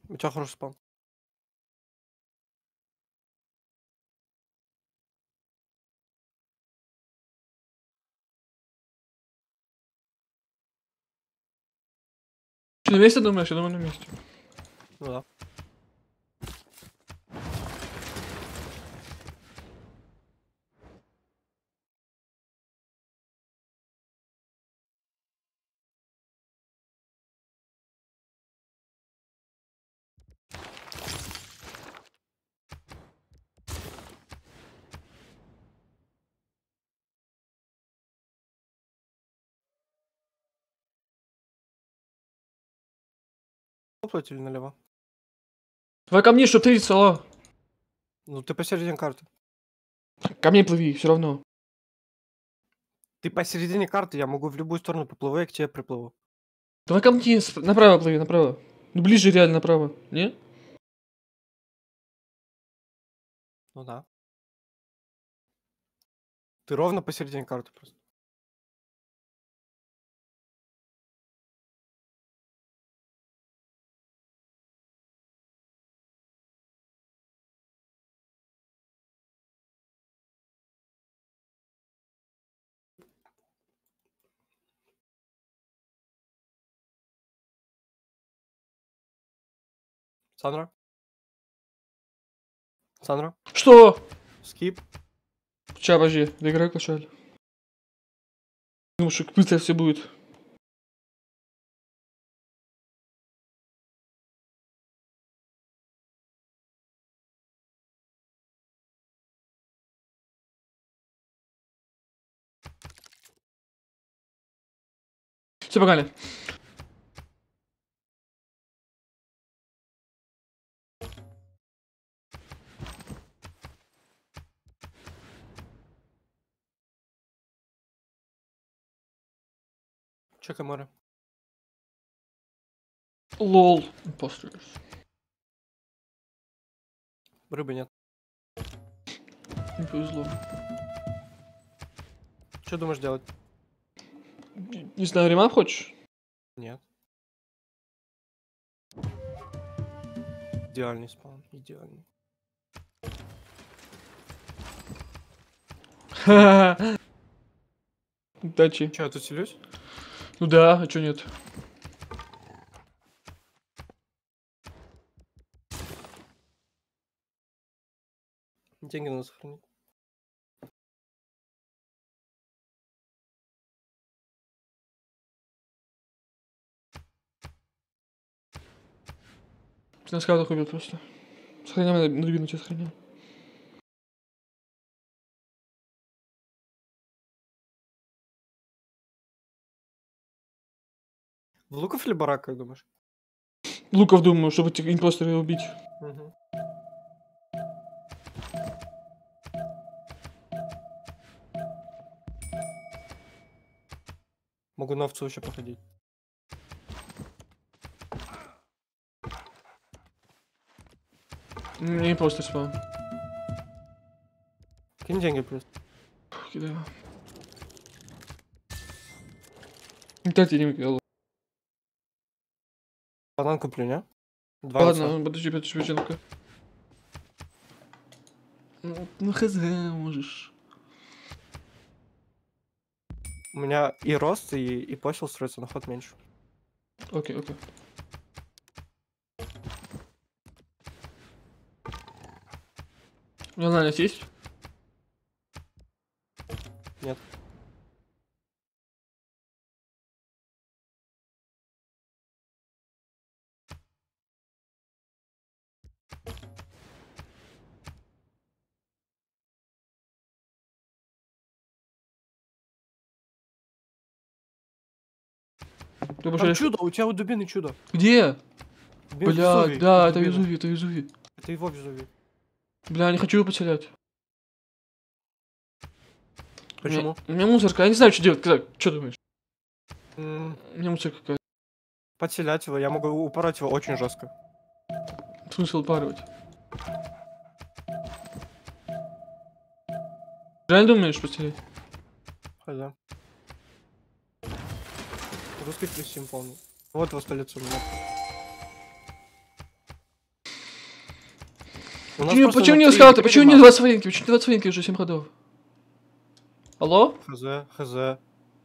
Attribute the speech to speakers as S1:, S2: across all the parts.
S1: У тебя хороший спам.
S2: Ты на месте думаешь? Я думаю, на месте.
S1: Ну да. Плыть или налево?
S2: Давай ко мне, чтоб ты сало.
S1: Ну ты посередине карты.
S2: Ко мне плыви, все равно.
S1: Ты посередине карты, я могу в любую сторону поплыву, я к тебе приплыву.
S2: Давай ко мне, направо плыви, направо. Ну ближе реально направо, не?
S1: Ну да. Ты ровно посередине карты просто. Сандра? Сандра?
S2: Что?
S1: Скип?
S2: Сейчас, подожди, доиграй кошель. Думаю, что быстро все будет. Все, погнали.
S1: Чекай море.
S2: Лол. Импостер.
S1: Рыбы нет.
S2: Не повезло.
S1: Что думаешь делать?
S2: Не знаю, ремап хочешь?
S1: Нет. Идеальный спаун, идеальный.
S2: Ха-ха-ха. Удачи.
S1: Че, я тут селюсь?
S2: Ну да, а чё нет?
S1: Деньги надо сохранить.
S2: На скаутах убил просто. Сохраняем, на двинуть, сохраняем.
S1: В Луков или Барак, как думаешь?
S2: Луков думаю, чтобы этих импостеры убить.
S1: Угу. Могу на овцу еще походить.
S2: Мне импостер спал.
S1: Кинь деньги плюс.
S2: Кидаю. Дайте денег, я лох.
S1: Банан куплю, не? Два овца.
S2: Ладно, подожди, печенка. Ну хз, можешь.
S1: У меня и рост, и посел строится на ход меньше.
S2: Окей, окей. У меня анализ есть?
S1: Нет.
S2: Ты
S1: Там
S2: больше...
S1: чудо, у тебя у дубины чудо.
S2: Где?
S1: Дубина
S2: Бля,
S1: Везувий,
S2: да, это
S1: дубина.
S2: Везувий, это Везувий.
S1: Это его Везувий.
S2: Бля, не хочу его потерять.
S1: Почему?
S2: У меня мусорка, я не знаю, что делать. Что думаешь? У меня мусорка какая-то.
S1: Подселять его, я могу упороть его очень жестко.
S2: Смысл парывать? Реально думаешь потерять?
S1: Хотя. Русский плюс 7 полный. Вот его столица у меня.
S2: Почему не скауты? Почему не 20 военки? Почему 20 военки уже 7 ходов? Алло?
S1: Хз.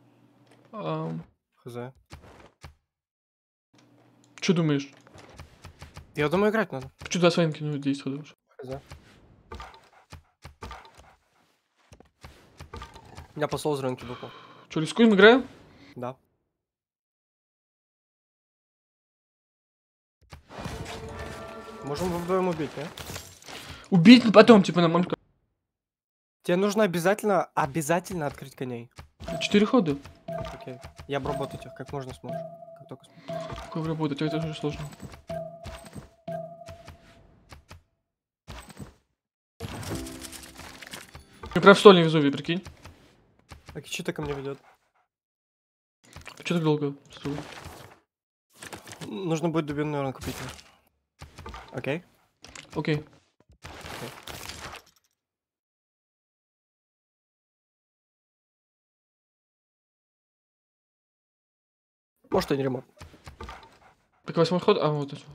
S2: Что думаешь?
S1: Я думаю, играть надо.
S2: Почему 20 военки? Ну, 10 ходов уже.
S1: Хз. Я послал с рынки выпал.
S2: Что, рискуем, играем?
S1: Да. Можем вдвоем убить, не?
S2: Убить, но потом, типа, на мамка.
S1: Тебе нужно обязательно открыть коней.
S2: 4 хода.
S1: Окей. Я обработаю их как можно сможешь. Как только смогу.
S2: Как работать? Это уже сложно. Я прям в стольник Везувий, прикинь.
S1: А Кичита ко мне ведет.
S2: Что так долго? Стой.
S1: Нужно будет дубину, наверное, купить. Окей.
S2: Окей.
S1: Может, и не ремонт.
S2: Так 8 ход? А, вот это.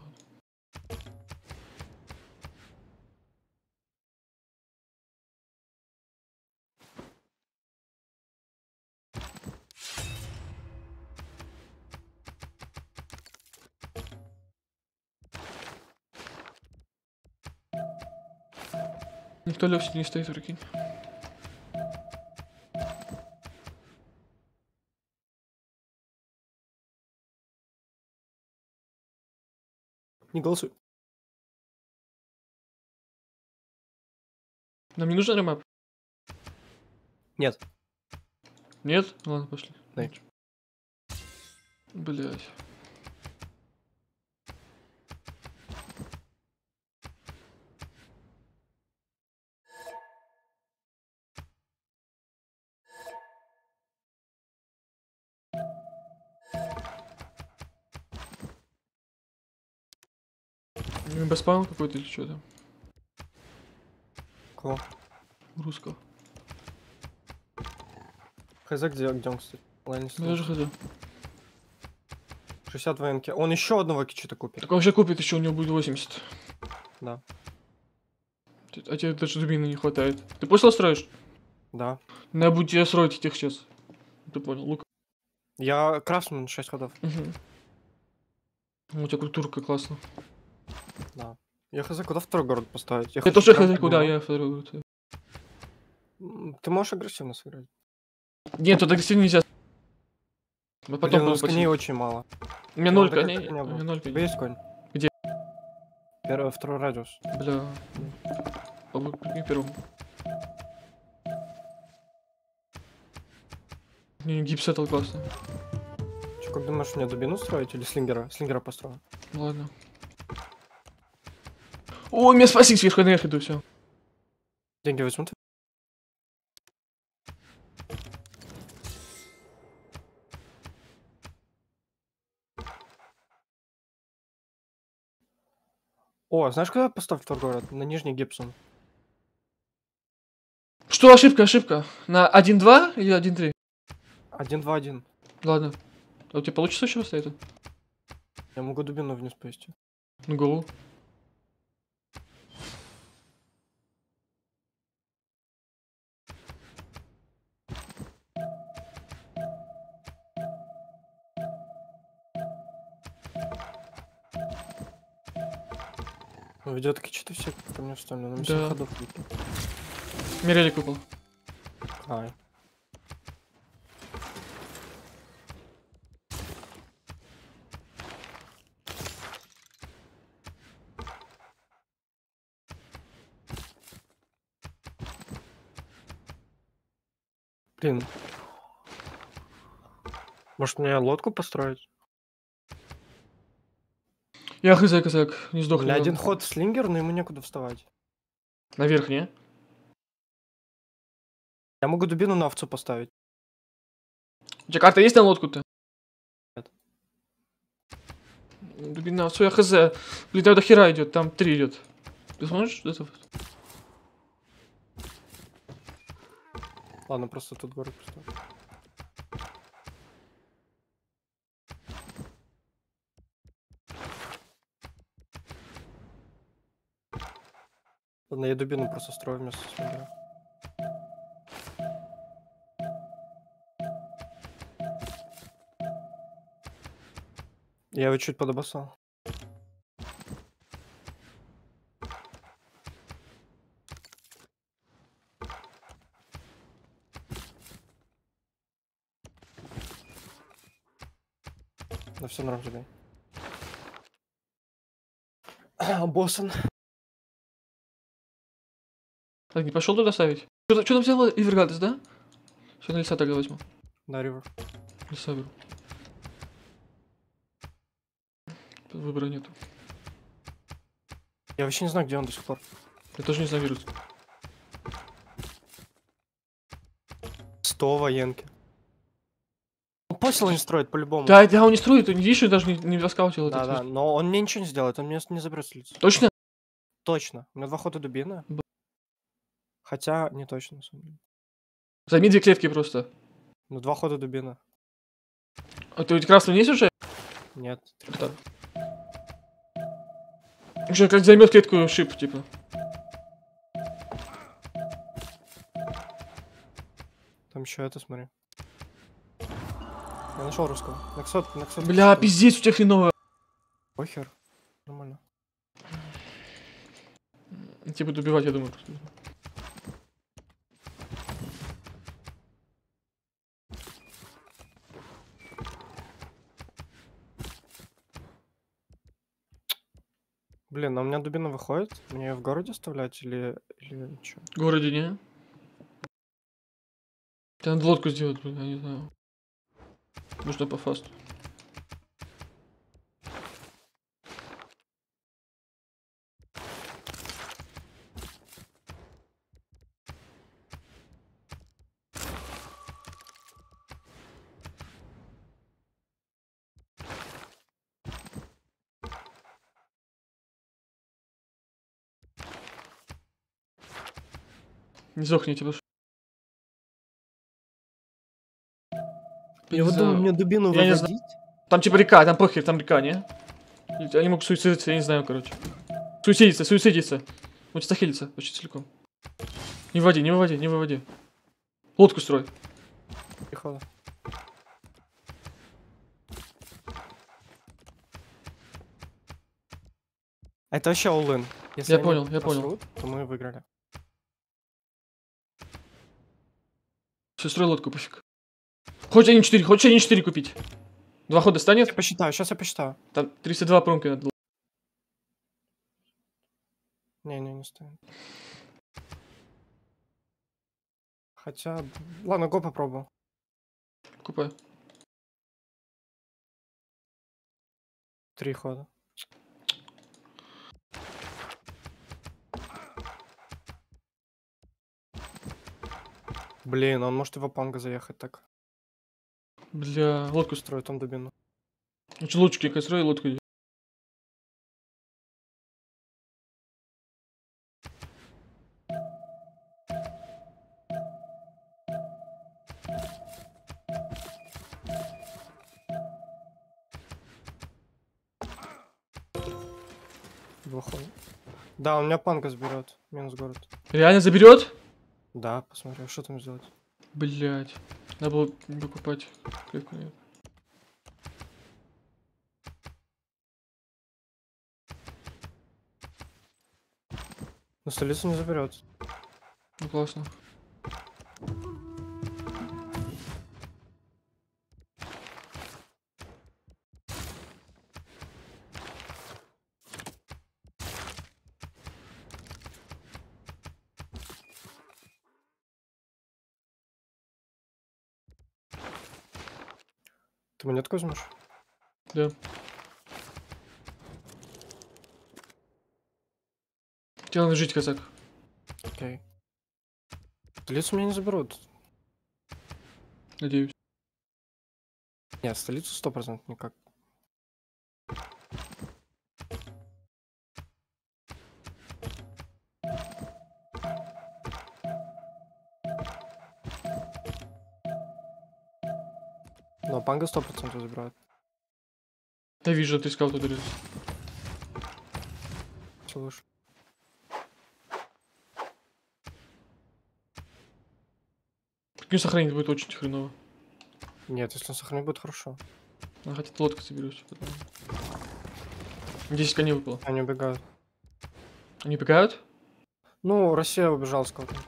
S2: Никто лёг не стоит, прикинь.
S1: Не голосуй.
S2: Нам не нужен ремап?
S1: Нет.
S2: Нет? Ладно, пошли.
S1: Да.
S2: Блять. Беспаун какой-то или что там?
S1: Кого?
S2: Русского.
S1: Хз, где он, кстати? Ладно,
S2: Я даже хз.
S1: 60 военки. Он еще одного Кичита купит.
S2: Так он вообще купит еще, у него будет 80.
S1: Да.
S2: А тебе даже дубины не хватает. Ты после строишь?
S1: Да.
S2: Надо будет тебе строить этих сейчас. Ты понял, лук.
S1: Я красный на 6 ходов.
S2: Угу. У тебя культурка классно.
S1: Да. Я хз, куда второй город поставить?
S2: Я тоже хз, куда я второй город.
S1: Ты можешь агрессивно сыграть?
S2: Нет, тут агрессивно нельзя. Мы потом
S1: Блин, у нас коней очень мало.
S2: У меня 0
S1: Надо
S2: коней.
S1: как-то коня
S2: У меня
S1: было.
S2: 0
S1: У тебя
S2: коней.
S1: есть конь?
S2: Где?
S1: Второй радиус.
S2: Бля. Прикинь первым. Не, гипсетл классно.
S1: Че, как думаешь, мне дубину строить или слингера? Слингера построю.
S2: Ладно. Ой, меня спаси, сверху наверх иду, все.
S1: Деньги возьмут? О, знаешь, куда поставь второй город? На Нижний Гибсон.
S2: Что, ошибка? На 1-2 или 1-3?
S1: 1-2-1.
S2: Ладно. А у тебя получится еще стоит?
S1: Я могу дубину вниз повести.
S2: На голову.
S1: Ну, ведет Кичита все ко мне вставлено. На 7
S2: Да.
S1: ходов выйти.
S2: Мирелик выпал.
S1: Ай. Блин. Может, мне лодку построить?
S2: Я хз, казак, не
S1: У
S2: сдохни.
S1: меня
S2: ладно.
S1: один ход слингер, но ему некуда вставать.
S2: Наверх, не?
S1: Я могу дубину на овцу поставить.
S2: У тебя карта есть на лодку-то?
S1: Нет.
S2: Блин, на я хз. Блин, там до хера идет, там 3 идет. Ты сможешь это?
S1: Ладно, просто тут город поставлю. Ладно, я дубину просто строю вместо смогера. Я его чуть подобосал. Да все норм тебе. Боссон.
S2: Так, не пошел туда ставить? Что там взяла Ивергатес, да? Все на леса тогда возьму.
S1: Да, ривер.
S2: Леса беру. Тут выбора нету.
S1: Я вообще не знаю, где он до сих пор.
S2: Я тоже не знаю вирус.
S1: 100 военки. Он посел не строит по-любому.
S2: Да, он не строит, он видишь, даже не раскаутил это.
S1: Да, но он мне ничего не сделает, он мне не заберет лицо.
S2: Точно?
S1: Точно. У меня 2 хода дубина. Хотя не точно, на самом деле.
S2: Займи 2 клетки просто.
S1: Ну, 2 хода дубина.
S2: А ты ведь красный есть уже?
S1: Нет. 3
S2: Кто?
S1: хода.
S2: Уже как займет клетку шип, типа.
S1: Там еще это, смотри. Я нашел русского. Наксот.
S2: Бля, пиздец, у тебя хреново.
S1: Похер. Нормально.
S2: Я тебя буду убивать, я думаю.
S1: Блин, а у меня дубина выходит? Мне ее в городе оставлять или что?
S2: В городе, не? Тебе надо лодку сделать, блин, я не знаю. Нужно по фасту. Не сдохните, потому что...
S1: Я вот думаю, мне дубину
S2: Я не
S1: выводить.
S2: Там типа река, там похер, там река, не? Они могут суицидиться, я не знаю, короче. Суицидиться. Вот захилиться почти целиком. Не выводи. Лодку строй.
S1: 3 хода. Это вообще all-in. Если
S2: Я
S1: они
S2: понял.
S1: просрут, то мы выиграли.
S2: Все, строй лодку, пофиг. Хочешь 1.4 купить? 2 хода станет?
S1: Сейчас я посчитаю.
S2: Там 32 промки надо.
S1: Не станет. Хотя, ладно, го попробую.
S2: Купай.
S1: 3 хода. Блин, он может и в панга заехать так.
S2: Бля, лодку строй.
S1: Строит он дубину.
S2: Лучше лодочки какая строй, лодку иди.
S1: Выходит. Да, он меня панга сберет. Минус город.
S2: Реально заберет?
S1: Да, посмотрю, что там сделать.
S2: Блять. Надо было не покупать. Клетку нет.
S1: Но столицу не заберет.
S2: Ну классно.
S1: Ты монетку возьмешь?
S2: Да. Тебе надо жить, казак.
S1: Окей. Столицу меня не заберут.
S2: Надеюсь.
S1: Нет, столицу 100% никак. Но панга 100% забирает.
S2: Да вижу, ты скаут ударил.
S1: Все лучше.
S2: Прикинь, сохранить будет очень хреново.
S1: Нет, если он сохранит, будет хорошо.
S2: А хотя лодка соберусь. 10 коней выпало.
S1: Они убегают.
S2: Они бегают?
S1: Ну, Россия убежала с кого-то.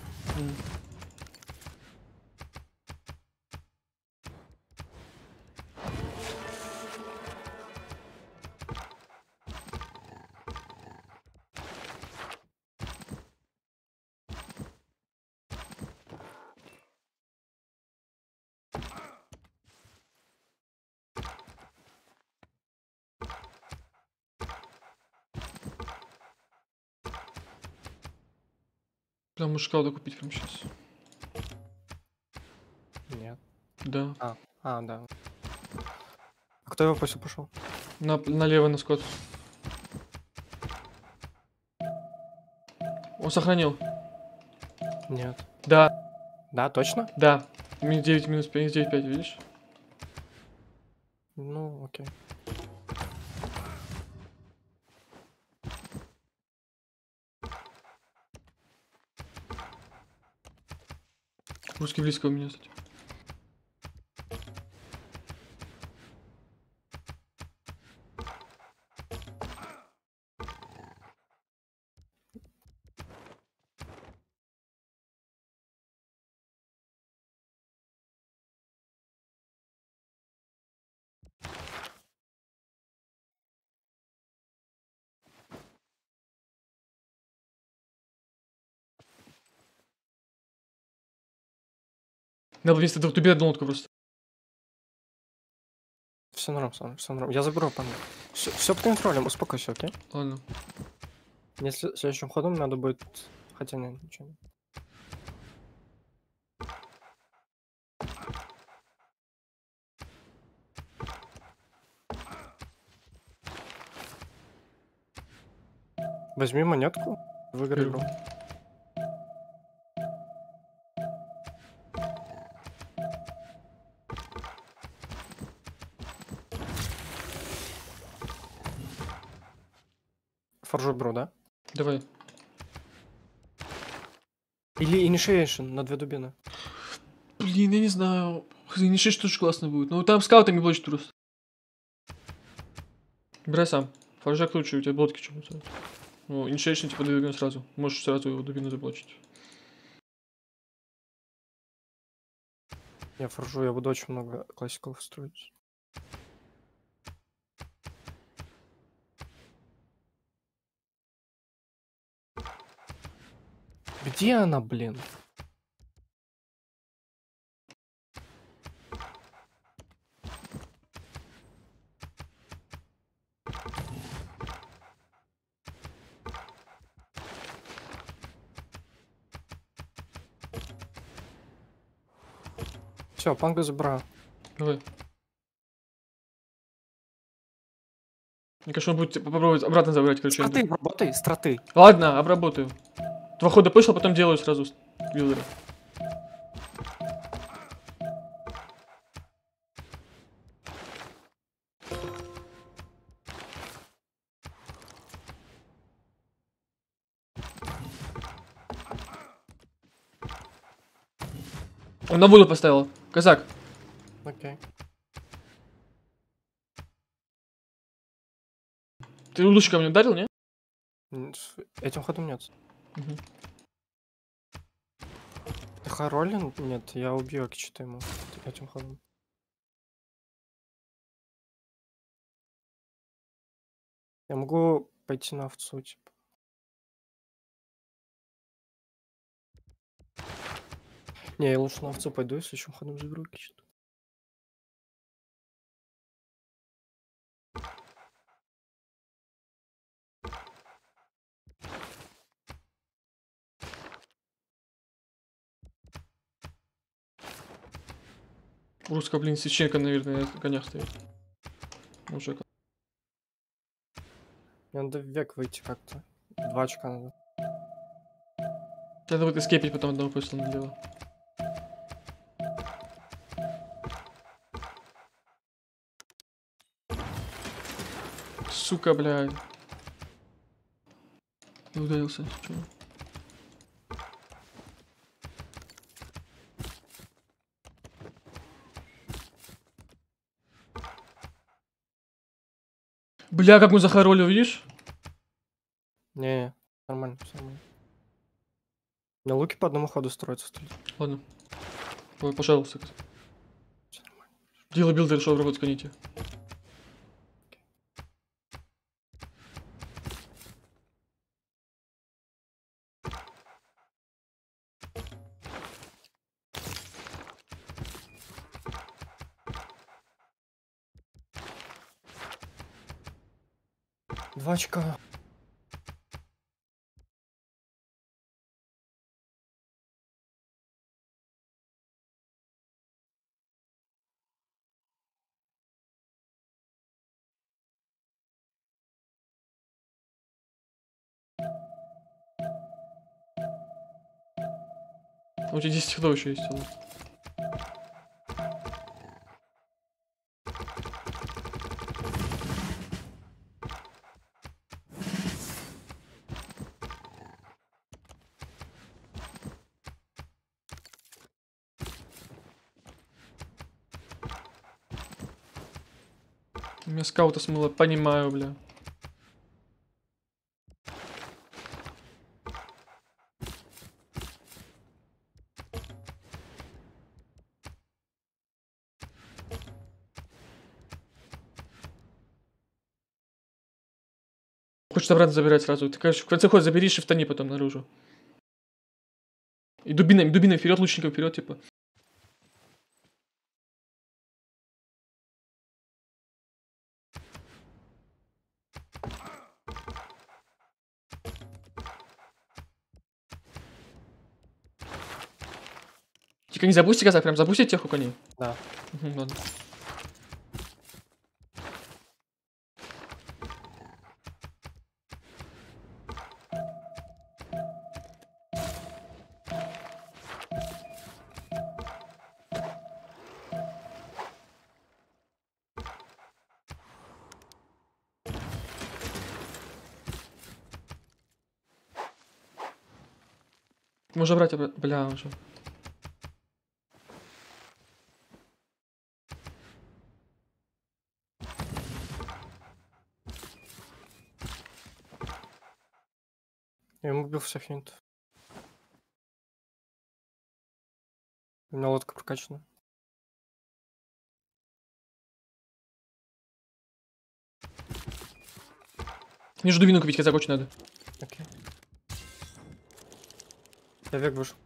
S2: Прям мужика надо купить прямо сейчас.
S1: Нет.
S2: Да.
S1: Да. А кто его после пошел?
S2: Налево на скот. Он сохранил.
S1: Нет.
S2: Да,
S1: Да, точно?
S2: да. Минус 9, минус 5, минус 9, 5, видишь?
S1: Ну, окей.
S2: Русский близко у меня, кстати. Надо было вместо тебе одну лодку просто.
S1: Все норм, все норм. Я заберу панду. Все под контролем, успокойся, окей?
S2: Ладно.
S1: Если следующим ходом надо будет... Хотя нет, ничего. Возьми монетку, выиграй
S2: Беру.
S1: игру. Форжу бру, да?
S2: Давай.
S1: Или Initiation на 2 дубины.
S2: Блин, я не знаю. Инишиш тоже классно будет. Ну там скаутами блочит просто. Брай сам. Форжак лучше, у тебя блотки что-то. Ну, инишейшн типа двигай сразу. Можешь сразу его дубину заблочить.
S1: Я форжу, я буду очень много классиков строить. Где она, блин? Все, панга забрал.
S2: Давай. Мне кажется, он будет типа, попробовать обратно забрать, короче.
S1: Страты, работай, страты.
S2: Ладно, обработаю. 2 хода пошел, потом делаю сразу билдера. Он на воду поставил. Казак.
S1: Окей.
S2: Ты лучиком не ударил, не?
S1: Этим ходом нет.
S2: Угу.
S1: Роллин? Нет, я убью Акичита ему этим ходом. Я могу пойти на овцу, типа. Не, я лучше на овцу пойду, если еще ходом заберу Акичита.
S2: Русская, блин, священка, наверное, на конях стоит. Мужик.
S1: Мне надо в век выйти как-то. 2 очка надо.
S2: Надо будет эскейпить потом одного просто налево. Сука, блядь. Я ударился. Чё? Бля, как мы захоролил, видишь?
S1: Не, нормально, всё нормально. На луки по одному ходу строятся столь.
S2: Ладно. Ой, пожалуйста.
S1: Всё нормально.
S2: Дело билдер, что работать коните.
S1: Два очка.
S2: У тебя 10 ходов еще есть. Ладно. У меня скаута смыло, понимаю, бля. Хочешь обратно забирать сразу. Ты, конечно, в конце хода забери, шифтани потом наружу. И дубиной вперед, лучником вперед, типа. Тихо, не забусти казак, прям забусти тех у коней.
S1: Да.
S2: Угу, ладно. Можно брать обратно. Бля, уже.
S1: Я ему убил всех юнитов. У меня лодка прокачана.
S2: Мне же дубину купить, казак очень надо.
S1: Окей. Я век вышел.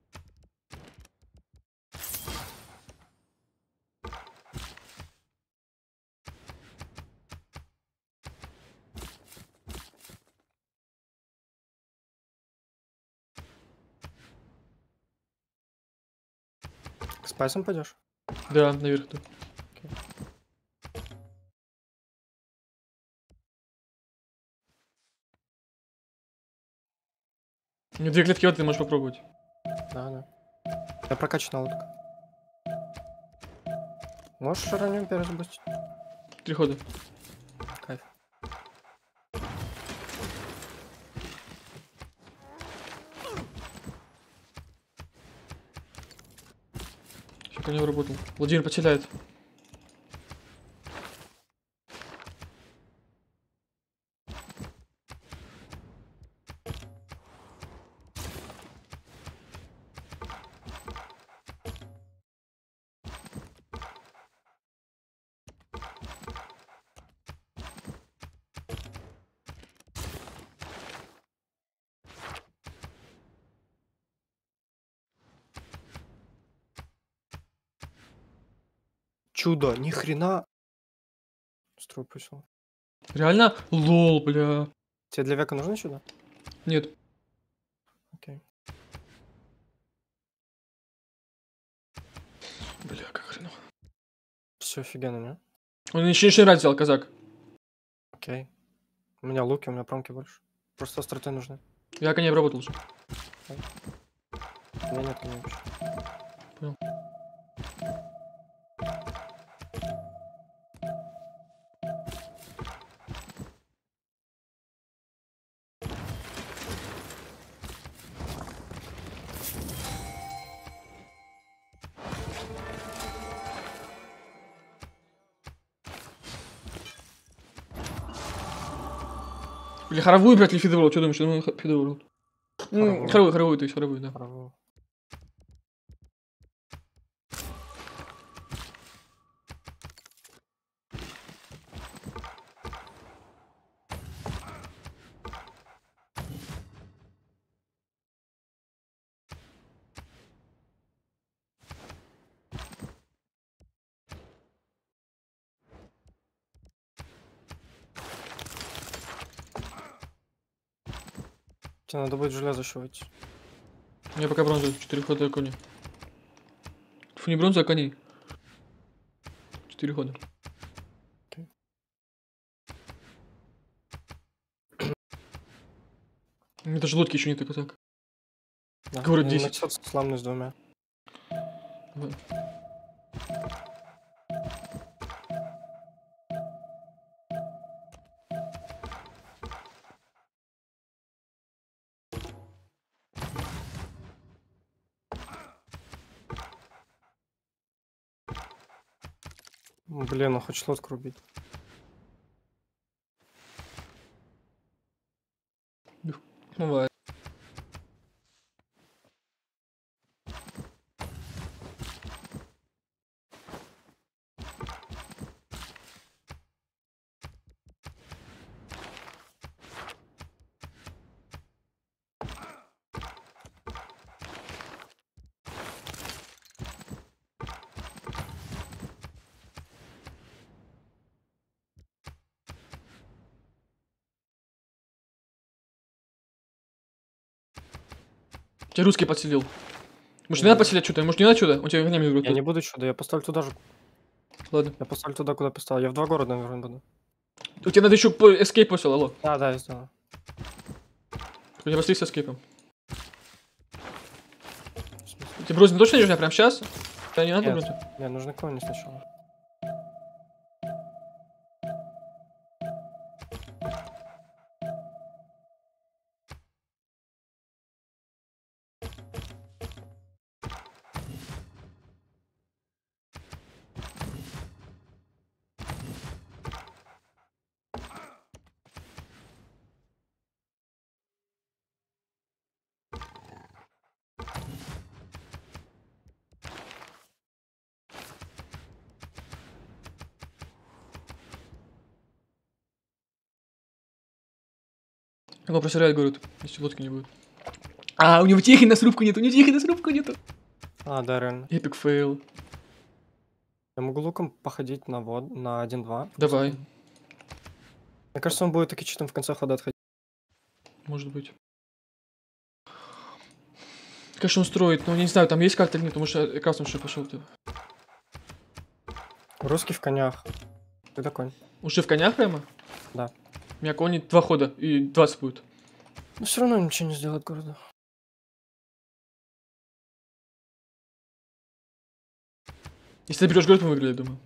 S1: К спайсам пойдешь?
S2: Да, наверх иду. У меня 2 клетки вот ты можешь попробовать.
S1: Да. Я прокачана лодка. Можешь ранним перезапустить?
S2: 3 хода.
S1: Кайф.
S2: Все, конек работал. Владимир подселяет.
S1: Чудо, ни хрена. Строй пошел.
S2: Реально? Лол, бля.
S1: Тебе для века нужно чудо?
S2: Нет.
S1: Окей.
S2: Бля, как хреново.
S1: Все офигенно, не?
S2: Он еще раз взял, казак.
S1: Окей. У меня луки, у меня промки больше. Просто остроты нужны.
S2: Я коней обработал уже.
S1: У меня нет коней вообще.
S2: Понял. Или хоровую брать, или фидоворот? Что думаешь? Я думаю, фидоворот. Хоровую, то есть хоровую, да.
S1: Хоровую. Тебе надо будет железо щелкать.
S2: Я пока бронзу, 4 хода кони. Фу, не бронза, а коней. 4 хода.
S1: Окей.
S2: У меня даже лодки еще не так, так.
S1: Да.
S2: Говорю,
S1: Ну,
S2: 10.
S1: Нексот славный с 2.
S2: Да.
S1: Блин, он хочет лодку рубить.
S2: Бывает. Тебя русский подселил. Может, не надо подселять что-то? Может, не надо что-то? Он тебя огнями играет.
S1: Я не буду чудо, я поставлю туда же.
S2: Ладно.
S1: Я поставлю туда, куда поставил. Я в 2 города, наверное, буду.
S2: Тебе надо еще эскейп после, алло.
S1: Да, я сделаю.
S2: У тебя пошли с эскейпом. Тебе бронза точно не нужна прямо сейчас? Да не надо
S1: Нет.
S2: бронза?
S1: Мне нужны кони сначала.
S2: Его просирает, говорят, если лодки не будет. А, у него техи на срубку нету, у него техи на срубку нету.
S1: А, да, реально.
S2: Эпик фейл.
S1: Я могу луком походить на 1-2.
S2: Давай,
S1: Мне кажется, он будет таки читом в конце хода отходить.
S2: может быть. Конечно, он строит, но не знаю, там есть карта или нет, потому что красным что пошел ты.
S1: Русский в конях. Когда конь?
S2: Уже в конях прямо?
S1: Да.
S2: У меня кони 2 хода и 20 будет.
S1: Но все равно ничего не сделает городу.
S2: Если ты берешь город, мы выиграли, я думаю.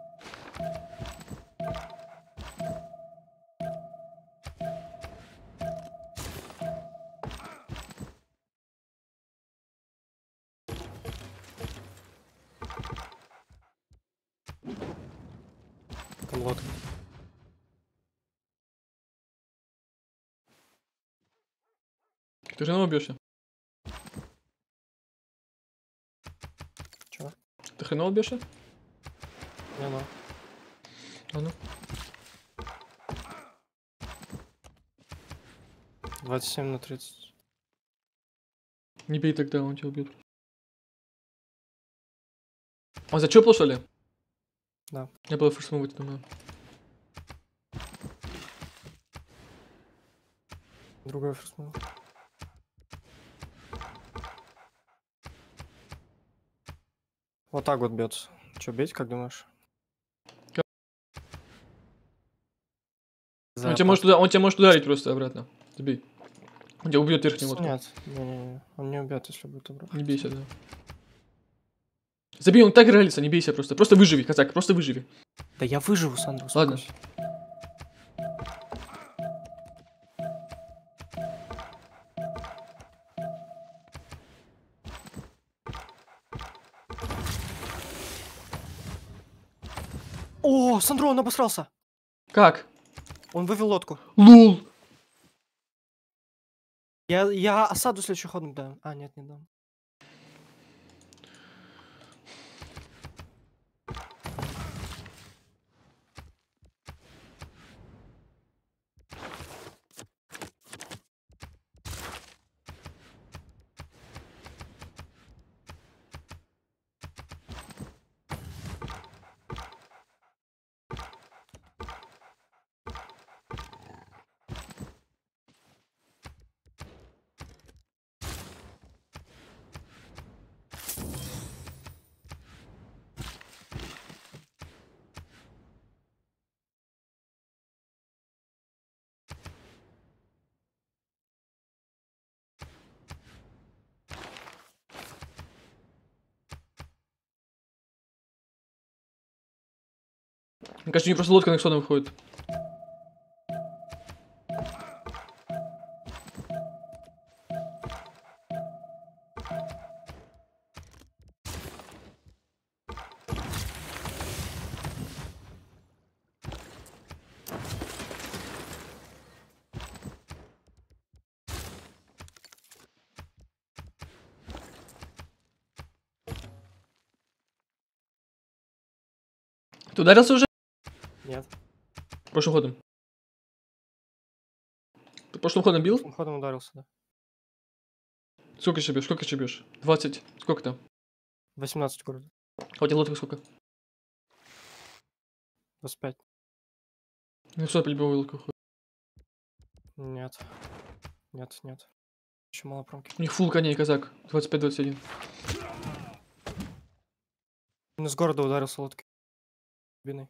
S1: Там лодка.
S2: Ты же убьешься.
S1: Чё?
S2: Ты хреново убьешься?
S1: Не, ну.
S2: А ну.
S1: 27/30.
S2: Не бей тогда, он тебя убьет. Он зачёпал, что ли?
S1: Да.
S2: Я было форсмовать, думаю.
S1: Другой форсман. Вот так вот бьется. Че, бить, как думаешь?
S2: Он тебя может ударить просто обратно. Забей. Он тебя убьет верхнюю лодку.
S1: Нет, не, он не убьет, если будет обратно.
S2: Не бейся, да. Забей, он так играется, не бейся просто. Просто выживи, казак, просто выживи.
S1: Да я выживу, Сандра,
S2: Ладно.
S1: успокойся. О, Сандро, он обосрался!
S2: Как?
S1: Он вывел лодку.
S2: Лул!
S1: Я осаду следующий ходом дам. А, нет, не дам.
S2: Мне кажется, у них просто лодка на Иксона выходит. Ты ударился уже?
S1: Нет.
S2: Прошлым ходом. Ты прошлым ходом бил?
S1: Прошлым ходом ударился, да.
S2: Сколько еще бьешь? Сколько еще бьешь? 20. Сколько там?
S1: 18 города.
S2: А у тебя лодка сколько?
S1: 25.
S2: Ну что, по-любому лодка выходит.
S1: Нет. Нет. Еще мало промки.
S2: У них фулл коней, казак. 25-21.
S1: Он из города ударился лодкой. Биной.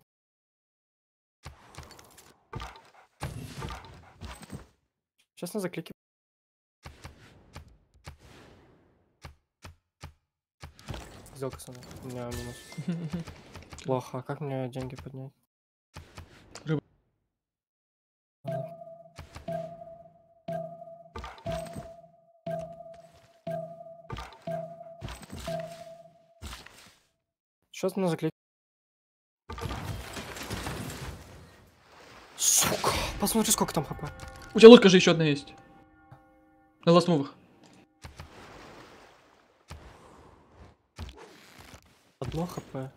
S1: Сейчас на заклике. Сделка сюда. У меня минус. Плохо. А как мне деньги поднять?
S2: Рыба.
S1: Ладно. Сейчас на заклике. Сука. Посмотри, сколько там хп.
S2: У тебя лодка же еще одна есть. На ластмувах.
S1: Одно хп.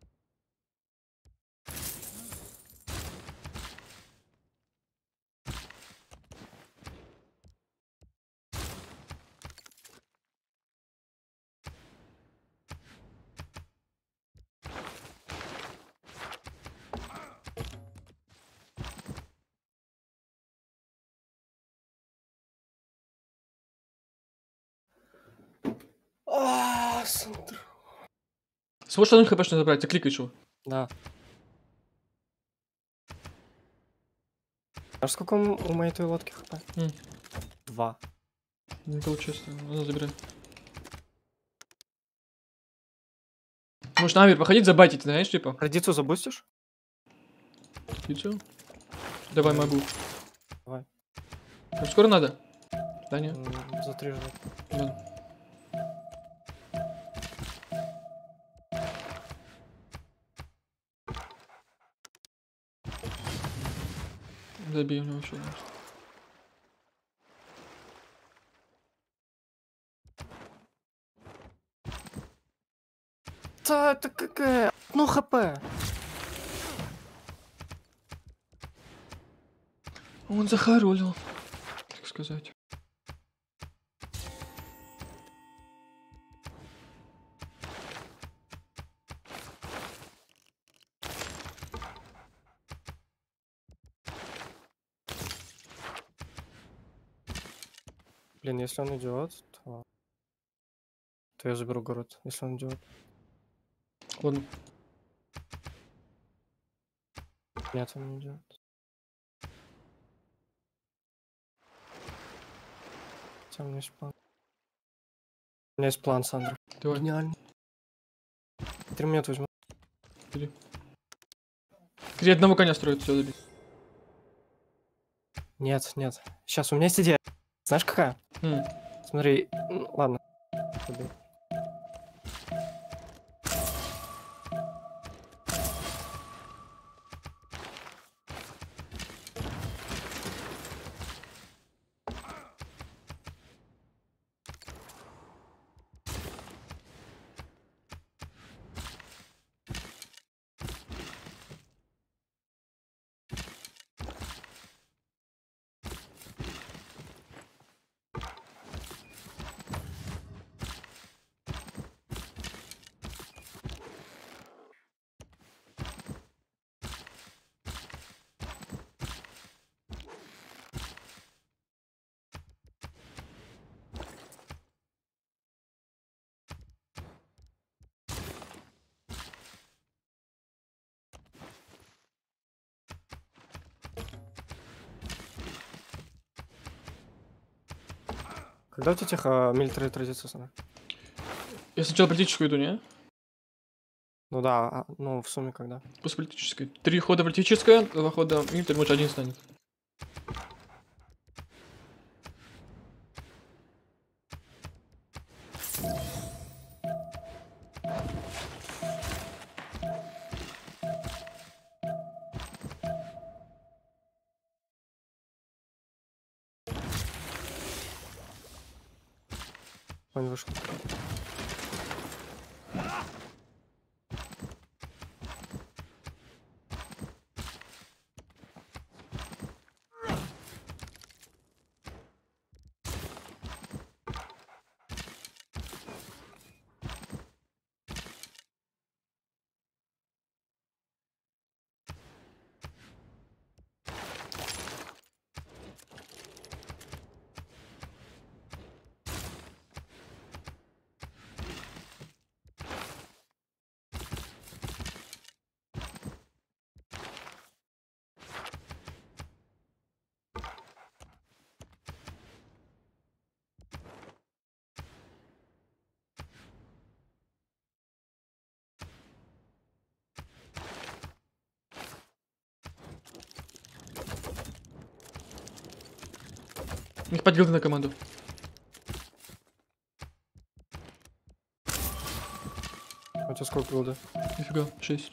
S1: Сандра.
S2: Сможешь одну хпшную забрать, ты кликаешь его.
S1: Да. А сколько у моей той лодки хп? 2.
S2: Не получается. Ну, забирай. Можешь на Амир походить, забайтить, знаешь, типа.
S1: Традицию забустишь?
S2: И всё. Давай могу.
S1: Давай.
S2: Там скоро надо? Да, нет.
S1: За 3 ждать.
S2: Ладно. Забей у него еще.
S1: Да, это какая? Ну хп.
S2: Он захаролил, так сказать.
S1: Блин, если он идиот, то я заберу город, если он идиот.
S2: Ладно.
S1: Нет, он не идиот. Хотя у меня есть план. У меня есть план, Сандра.
S2: Давай.
S1: Гениальный. 3 минуты возьму.
S2: Где одного коня строят, все забить.
S1: Нет. Сейчас, у меня есть идея. Знаешь, какая? Смотри, ладно. Забей. Когда у тебя тихо милитари традиция сама?
S2: Я сначала политическую иду, не?
S1: Ну да, ну в сумме когда?
S2: После политической. 3 хода политическая, 2 хода милитари, может один станет.
S1: Он вышел.
S2: У них подгилды на команду.
S1: У тебя сколько голда?
S2: Нифига, 6.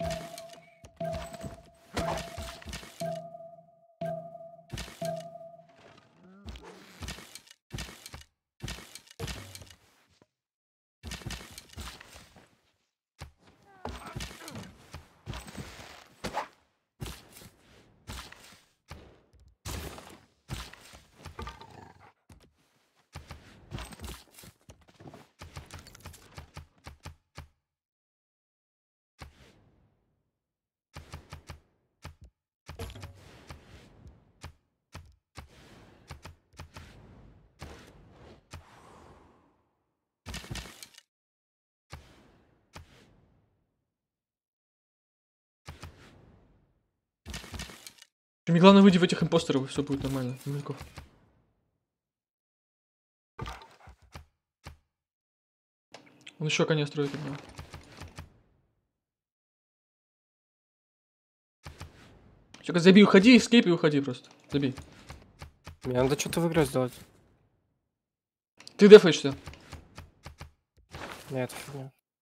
S2: Мне главное выйти в этих импостеров, все будет нормально. Мельков. Он еще коня строит. Да. Чё, забей, уходи, скейп и уходи просто. Забей.
S1: Мне надо что-то в игре сделать.
S2: Ты дефаешься.
S1: Нет, фигня.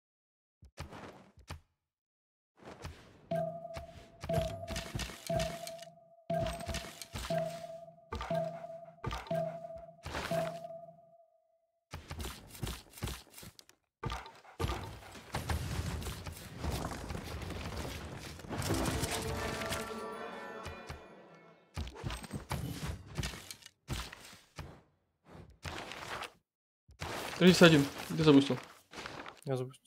S2: Здесь один. Где забустил?
S1: Я забыл.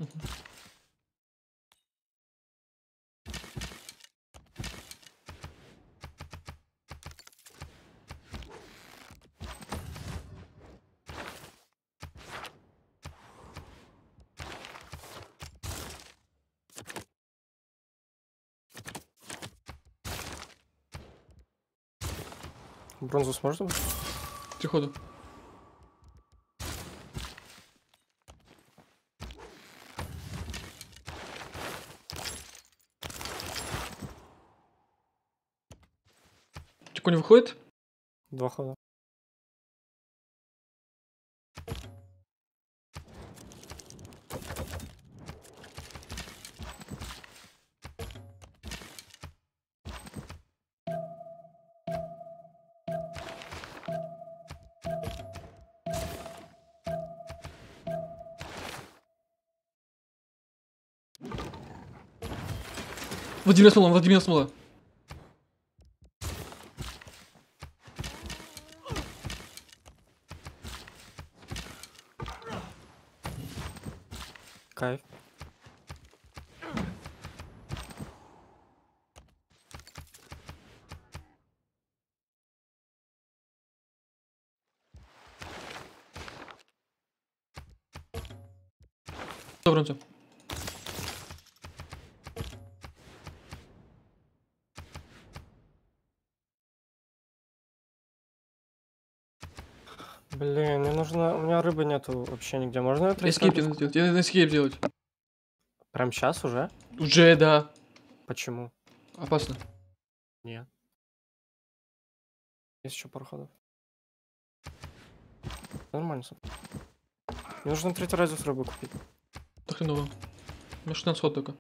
S1: Бронзу сможешь забыть?
S2: 3 хода. Тихо не выходит?
S1: 2 хода.
S2: Владимир Смола, Владимир Смола.
S1: Кайф.
S2: Добро.
S1: Блин, мне нужно... У меня рыбы нету вообще нигде. Можно я третий
S2: Эскейп
S1: радиус?
S2: надо сделать. Тебе надо эскейп делать.
S1: Прям сейчас уже?
S2: Уже, да.
S1: Почему?
S2: Опасно.
S1: Нет. Есть еще пару ходов. Нормально. Мне нужно третий радиус рыбы купить.
S2: Да хреново. У меня 16 ход только.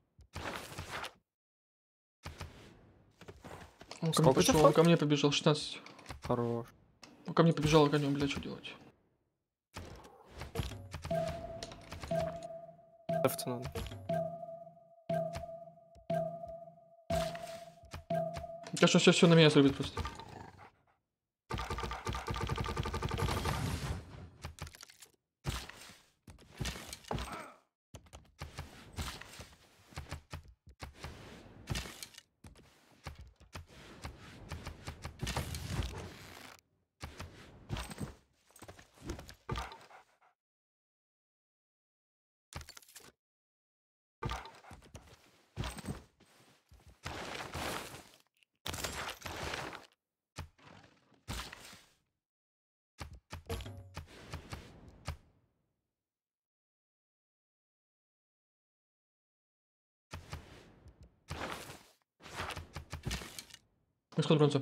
S2: Он ко мне
S1: Сколько у тебя
S2: пошел, он
S1: ход?
S2: ко мне побежал. 16.
S1: Хорош.
S2: Он ко мне побежал, а конем, блядь, что делать?
S1: Дефти надо.
S2: Кажется, сейчас все на меня срубит просто. Исход бронза.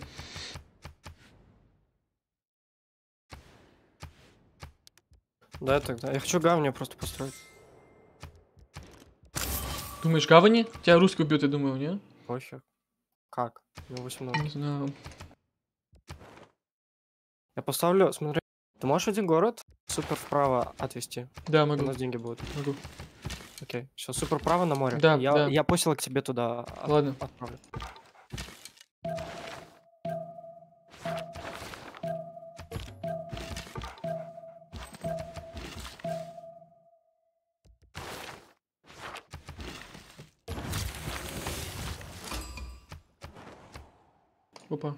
S1: Да, тогда. Я хочу гавни просто построить.
S2: Думаешь, гавани? Тебя русский убьет, я думаю, не?
S1: Похер. Как? Ну, 18.
S2: Не знаю.
S1: Я поставлю, смотри. Ты можешь один город супер вправо отвести?
S2: Да,
S1: У
S2: могу.
S1: нас деньги будут.
S2: Могу.
S1: Окей. Все, супер вправо на море.
S2: Да,
S1: я,
S2: да.
S1: я посела к тебе туда
S2: Ладно.
S1: отправлю.
S2: Опа.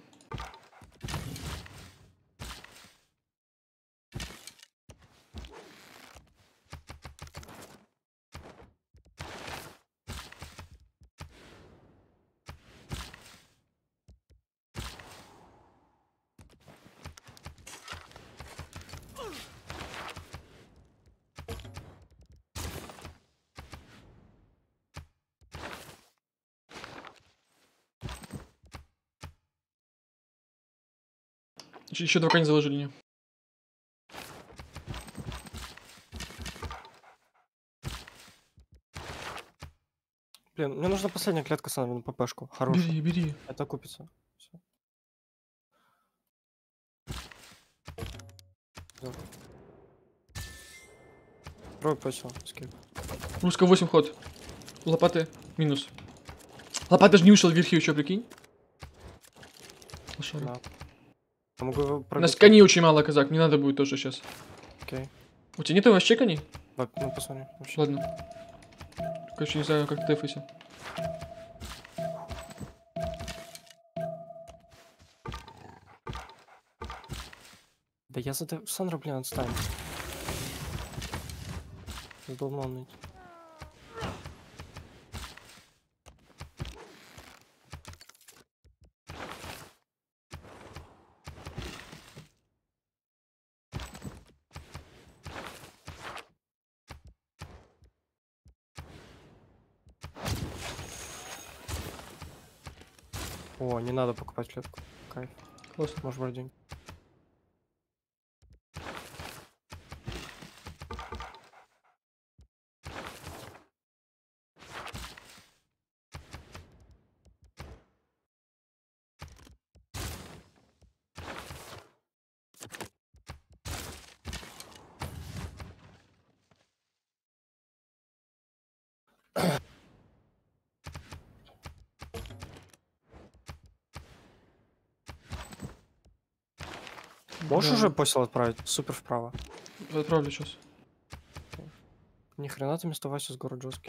S2: Еще два коня заложили мне.
S1: Блин, мне нужна последняя клетка с на ППшку. Хорошая.
S2: Бери, бери.
S1: Это купится. Всё. Взял. Трой посел. Скип.
S2: Русская 8 ход. Лопаты минус. Лопата даже не вышел вверхи еще, прикинь. Лошара.
S1: Да. Я могу его
S2: У нас
S1: пробить.
S2: коней очень мало, казак. Не надо будет тоже сейчас.
S1: Окей.
S2: У тебя нет вообще коней?
S1: Ну, посмотри. Вообще.
S2: Ладно. Короче, не знаю, как дефайся.
S1: Да я за Сандра, блин, отстань. Задолбал ныть. О, не надо покупать клетку. Кайф.
S2: Классно.
S1: Можешь брать деньги. Можешь
S2: Да.
S1: уже посел отправить? Супер вправо.
S2: Отправлю сейчас.
S1: Ни хрена ты вместо Васи с город жесткий.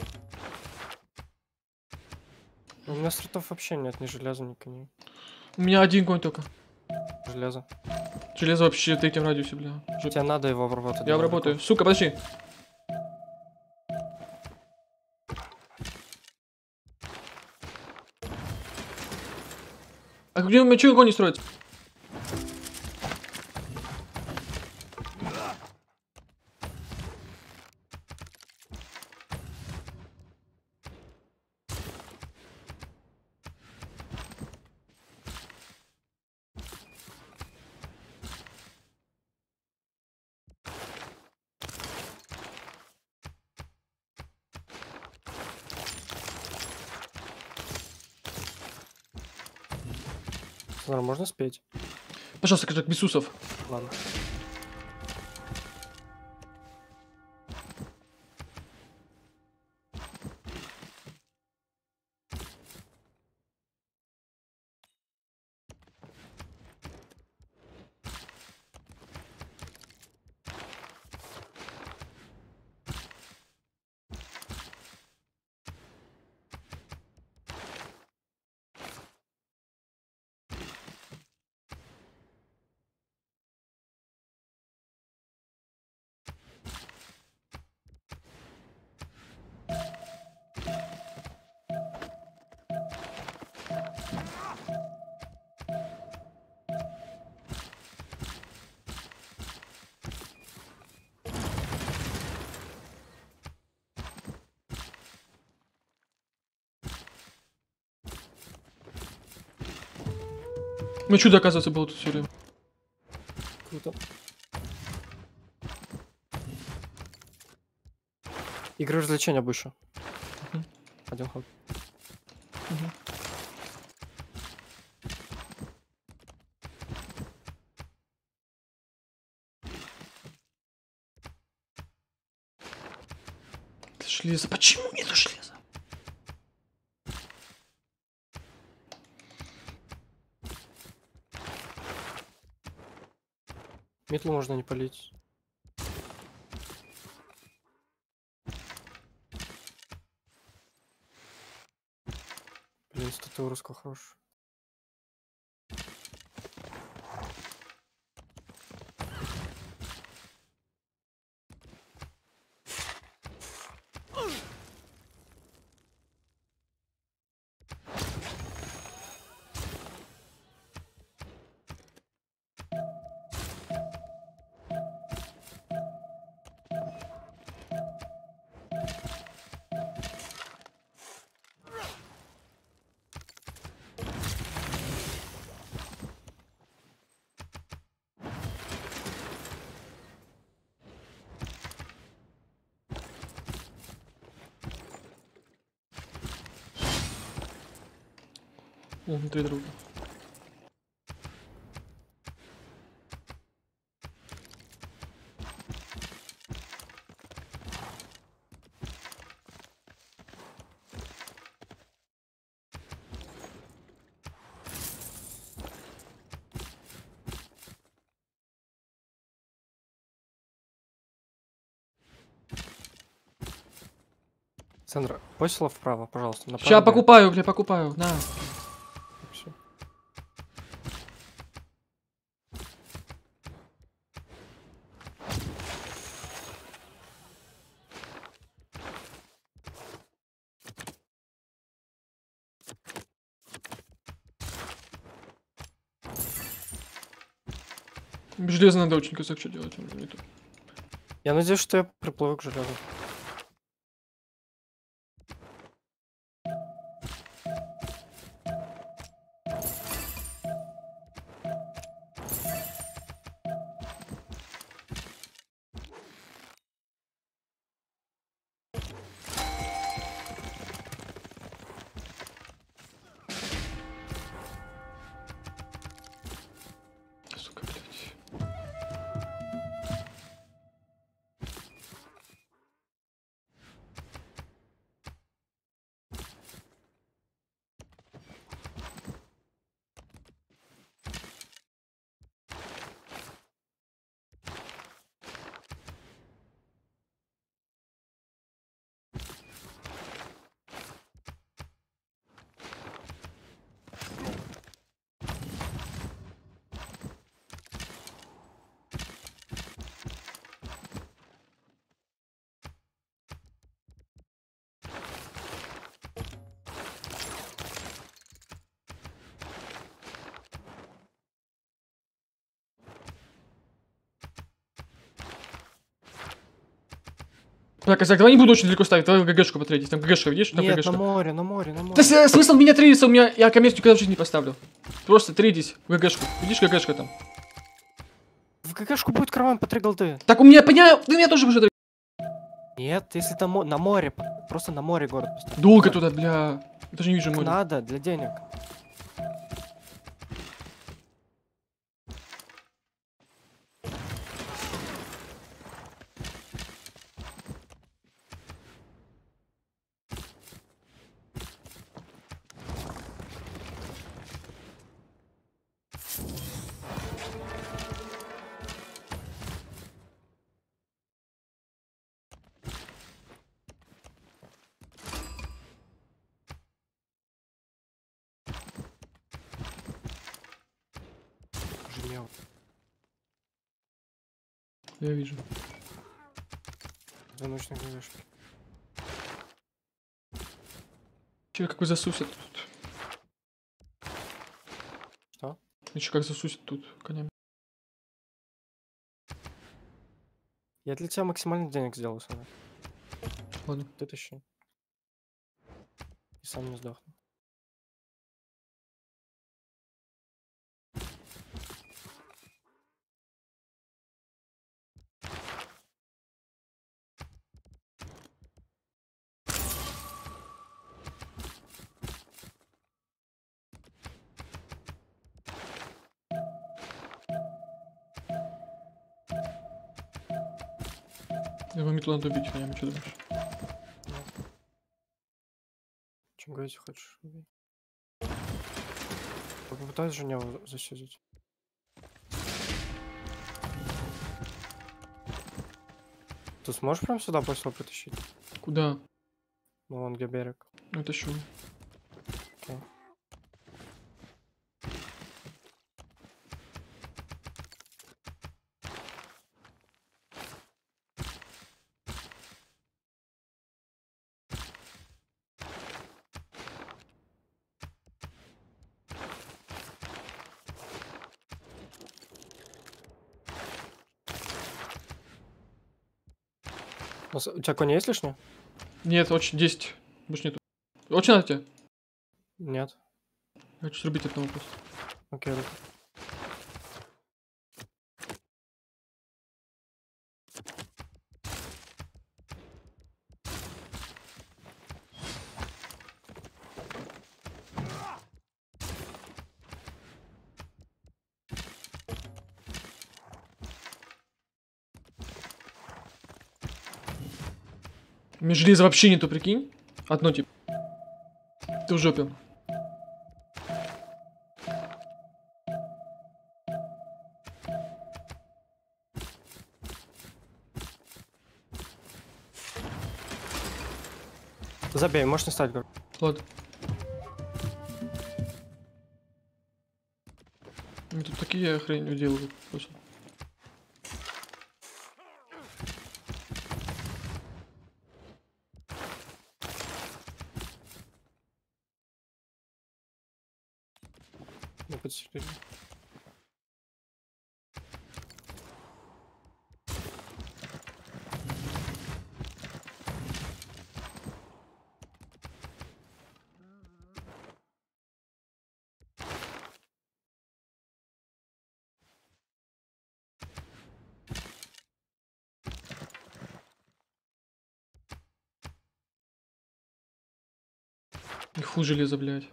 S1: У меня стратов вообще нет, ни железа, ни коней.
S2: У меня один конь только.
S1: Железо.
S2: Железо вообще в третьем радиусе, бля. Жопа.
S1: Тебе надо его обработать.
S2: Я
S1: давай,
S2: обработаю. Сука, подожди. А где у меня что конь не строится?
S1: Сандра, можно спеть?
S2: Пожалуйста, как Бесусов.
S1: Ладно.
S2: Ну чудо, оказывается, было тут все время.
S1: Круто. Игры развлечения больше.
S2: Мгм.
S1: Один ход.
S2: Мгм. Железо. Почему нету железа?
S1: Метлу можно не полить. Блин, статуя русского хорошая.
S2: О, внутри друга.
S1: Сандра, посила вправо, пожалуйста. Направо
S2: Сейчас
S1: бей.
S2: покупаю, бля, покупаю. На.
S1: Всё.
S2: Железо надо очень косяк, что делать. Он же не то.
S1: Я надеюсь, что я приплыву к железу.
S2: Сука, блядь. Так, косяк, давай не буду очень далеко ставить, давай ГГшку потрейдить. Там ГГшка, видишь? Там
S1: Нет,
S2: ГГшка.
S1: на море, на море, на море.
S2: Да смысл меня трейдиться, у меня, я коммерцию никогда в жизни не поставлю. Просто трейдись в ГГшку. Видишь, ГГшка там.
S1: В ГГшку будет карман по 3 голды.
S2: Так, у меня, понял, ты меня тоже уже
S1: Нет, если там на море, просто на море город поставь.
S2: долго
S1: Так,
S2: туда, бля. Я даже не вижу
S1: так
S2: море.
S1: надо, для денег. Я
S2: Я вижу.
S1: одиночной ГВшки.
S2: Че, как вы засусят тут?
S1: Что?
S2: Еще как засусят тут конями.
S1: Я для тебя максимально денег сделал, Саня.
S2: Ладно.
S1: Ты тащи. И сам не сдохну.
S2: Его метлу надо убить конями, что думаешь?
S1: Чем говорить хочешь? Убей. Попытаюсь же него засюзить. Ты сможешь прям сюда после притащить?
S2: Куда?
S1: Ну, вон где берег.
S2: Ну, тащу.
S1: Окей. У тебя кони есть лишние?
S2: Нет, очень 10. Больше нету. Очень надо тебе?
S1: Нет.
S2: Я хочу срубить одного просто.
S1: Окей, руки.
S2: У меня железа вообще нету, прикинь? Одно типа. Ты в жопе.
S1: Забей, можешь не стать, говорю.
S2: Ладно. Мне тут такие хрень делают просто.
S1: Не подсекли.
S2: И фу железо, блядь.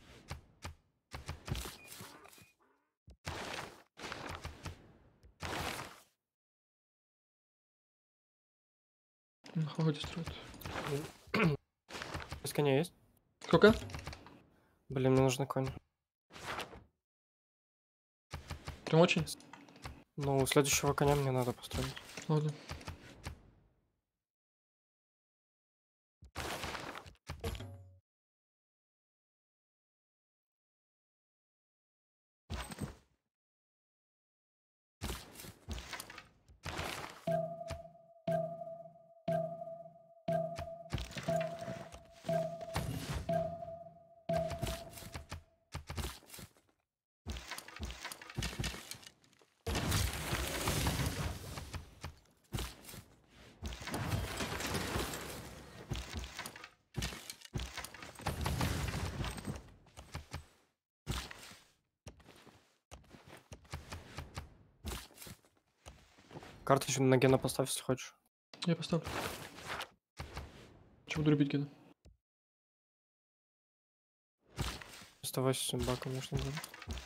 S2: Хватит строить.
S1: Из коня есть?
S2: Сколько?
S1: Блин, мне нужны кони.
S2: Прям очень?
S1: Ну, следующего коня мне надо построить.
S2: Ладно.
S1: Карточку на Гена поставь, если хочешь.
S2: Я поставлю. Че буду любить Гена?
S1: 180 баков, конечно, будет.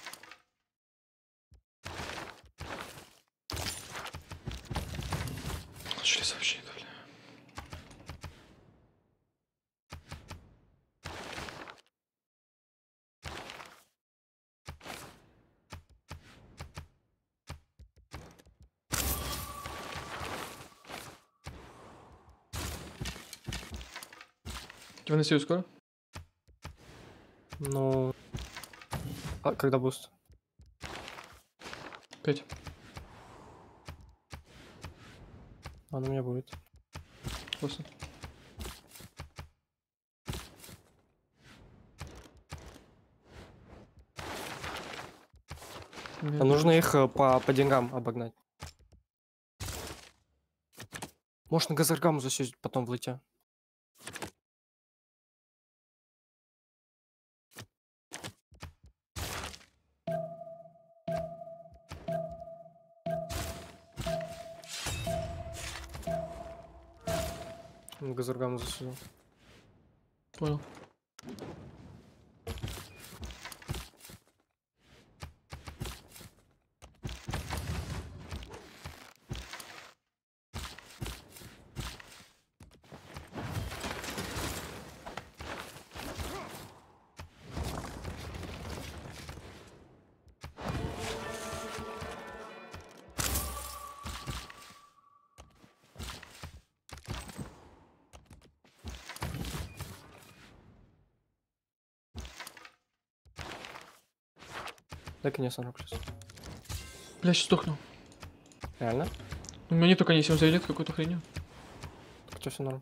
S2: Железо вообще нет, бля. Тебя на сею скоро?
S1: Ну... А когда буст?
S2: 5.
S1: Он у меня будет.
S2: Классно.
S1: А нужно их по деньгам обогнать. Может на газаргаму засесть потом в лете. На газаргаму засесть.
S2: Понял.
S1: Так и не саноклюс.
S2: Бля, сейчас сдохну.
S1: Реально?
S2: У меня нету коней, если он заедет какую-то хреню.
S1: Так что все норм.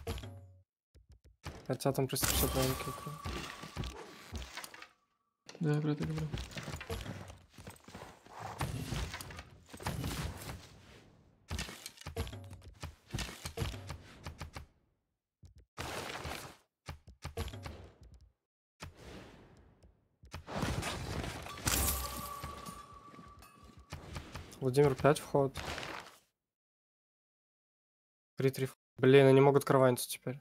S1: Хотя там 360 военки.
S2: Да, брат, я говорю.
S1: Владимир 5 вход. 3-3. Блин, они могут караваниться теперь.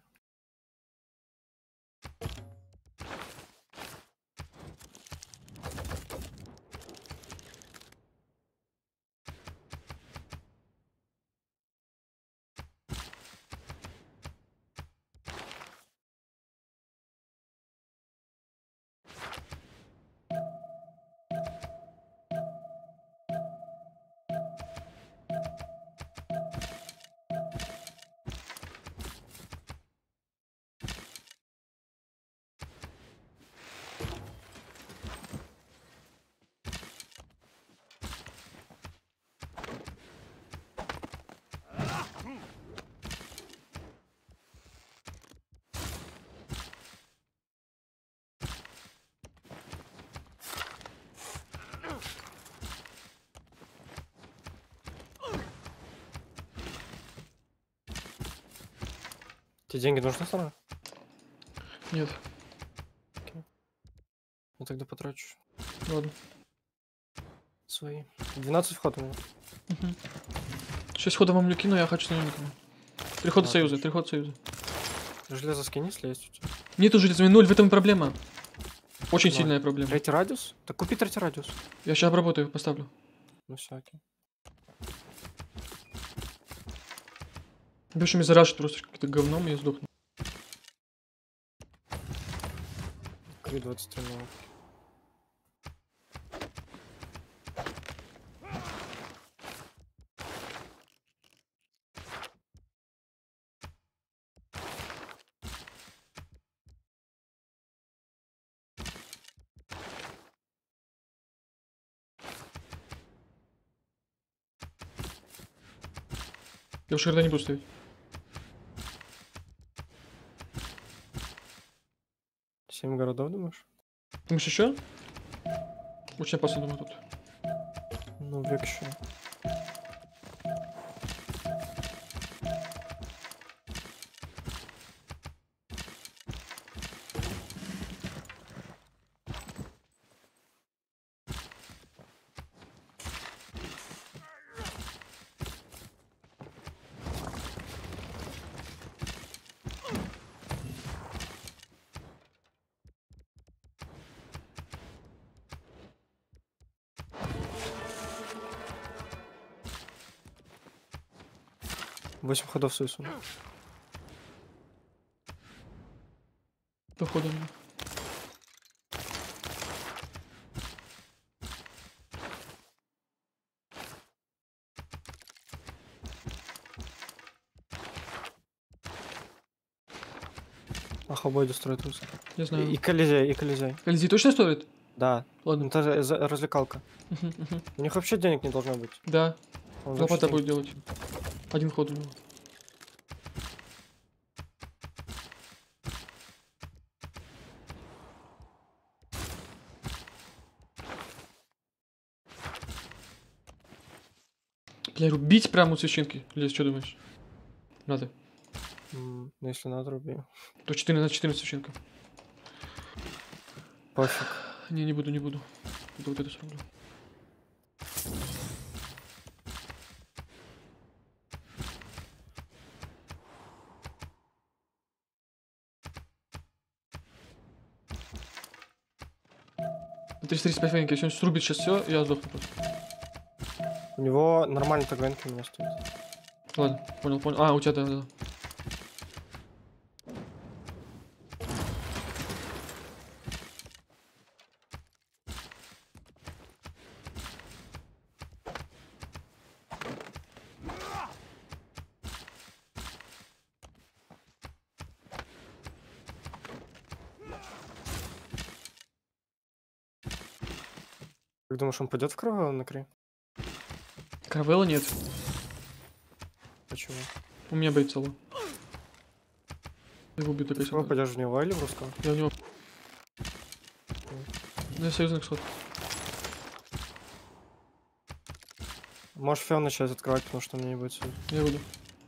S1: Тебе деньги нужны, Сара?
S2: Нет.
S1: Я тогда потрачу
S2: Ладно.
S1: свои. 12 вход у меня.
S2: 6 ходов вам кину, я хочу с ним кину. 3 хода
S1: А,
S2: союза,
S1: отлично.
S2: 3 хода союза.
S1: Железо скини, если есть у тебя.
S2: Нету железа, 0, в этом проблема. Очень
S1: Ладно.
S2: сильная проблема.
S1: Третий радиус? Так купи третий радиус.
S2: Я сейчас обработаю, поставлю.
S1: Ну все, окей.
S2: Больше меня зарашит просто каким-то говном, и я сдохну.
S1: Кри 23 новых.
S2: Я уж когда не буду ставить.
S1: Семь городов, думаешь?
S2: Думаешь еще? Очень опасно, думаю, тут.
S1: Ну, век еще. Восемь ходов союза.
S2: Походу.
S1: Ахобойду строит русский.
S2: Я знаю.
S1: И Колизей, и Колизей.
S2: Колизей точно стоит?
S1: Да.
S2: Ладно.
S1: Это развлекалка.
S2: Мгм, мгм.
S1: У них вообще денег не должно быть.
S2: Да,
S1: Он вообще
S2: лопата
S1: денег-
S2: будет делать. Один ход у него. Бля, рубить прямо у священки. Лес, что думаешь? Надо.
S1: Ну, если надо, руби.
S2: То 14 на 14 священка.
S1: Пофиг.
S2: Не буду, не буду. Буду вот это срублю. На 335 феники. Если он срубит сейчас все, я сдохну просто.
S1: У него нормальный тагренки у меня стоит.
S2: Ладно, понял, понял. А, у тебя да.
S1: Как думаешь, он пойдет в кровавую на край?
S2: Карвелла нет.
S1: Почему?
S2: У меня бейт соло. Я его убью опять.
S1: Кого пойдешь в него или в русского?
S2: Я у него. Ну, я союзных сот.
S1: Можешь фион начать открывать, потому что у меня не будет сил.
S2: Я буду.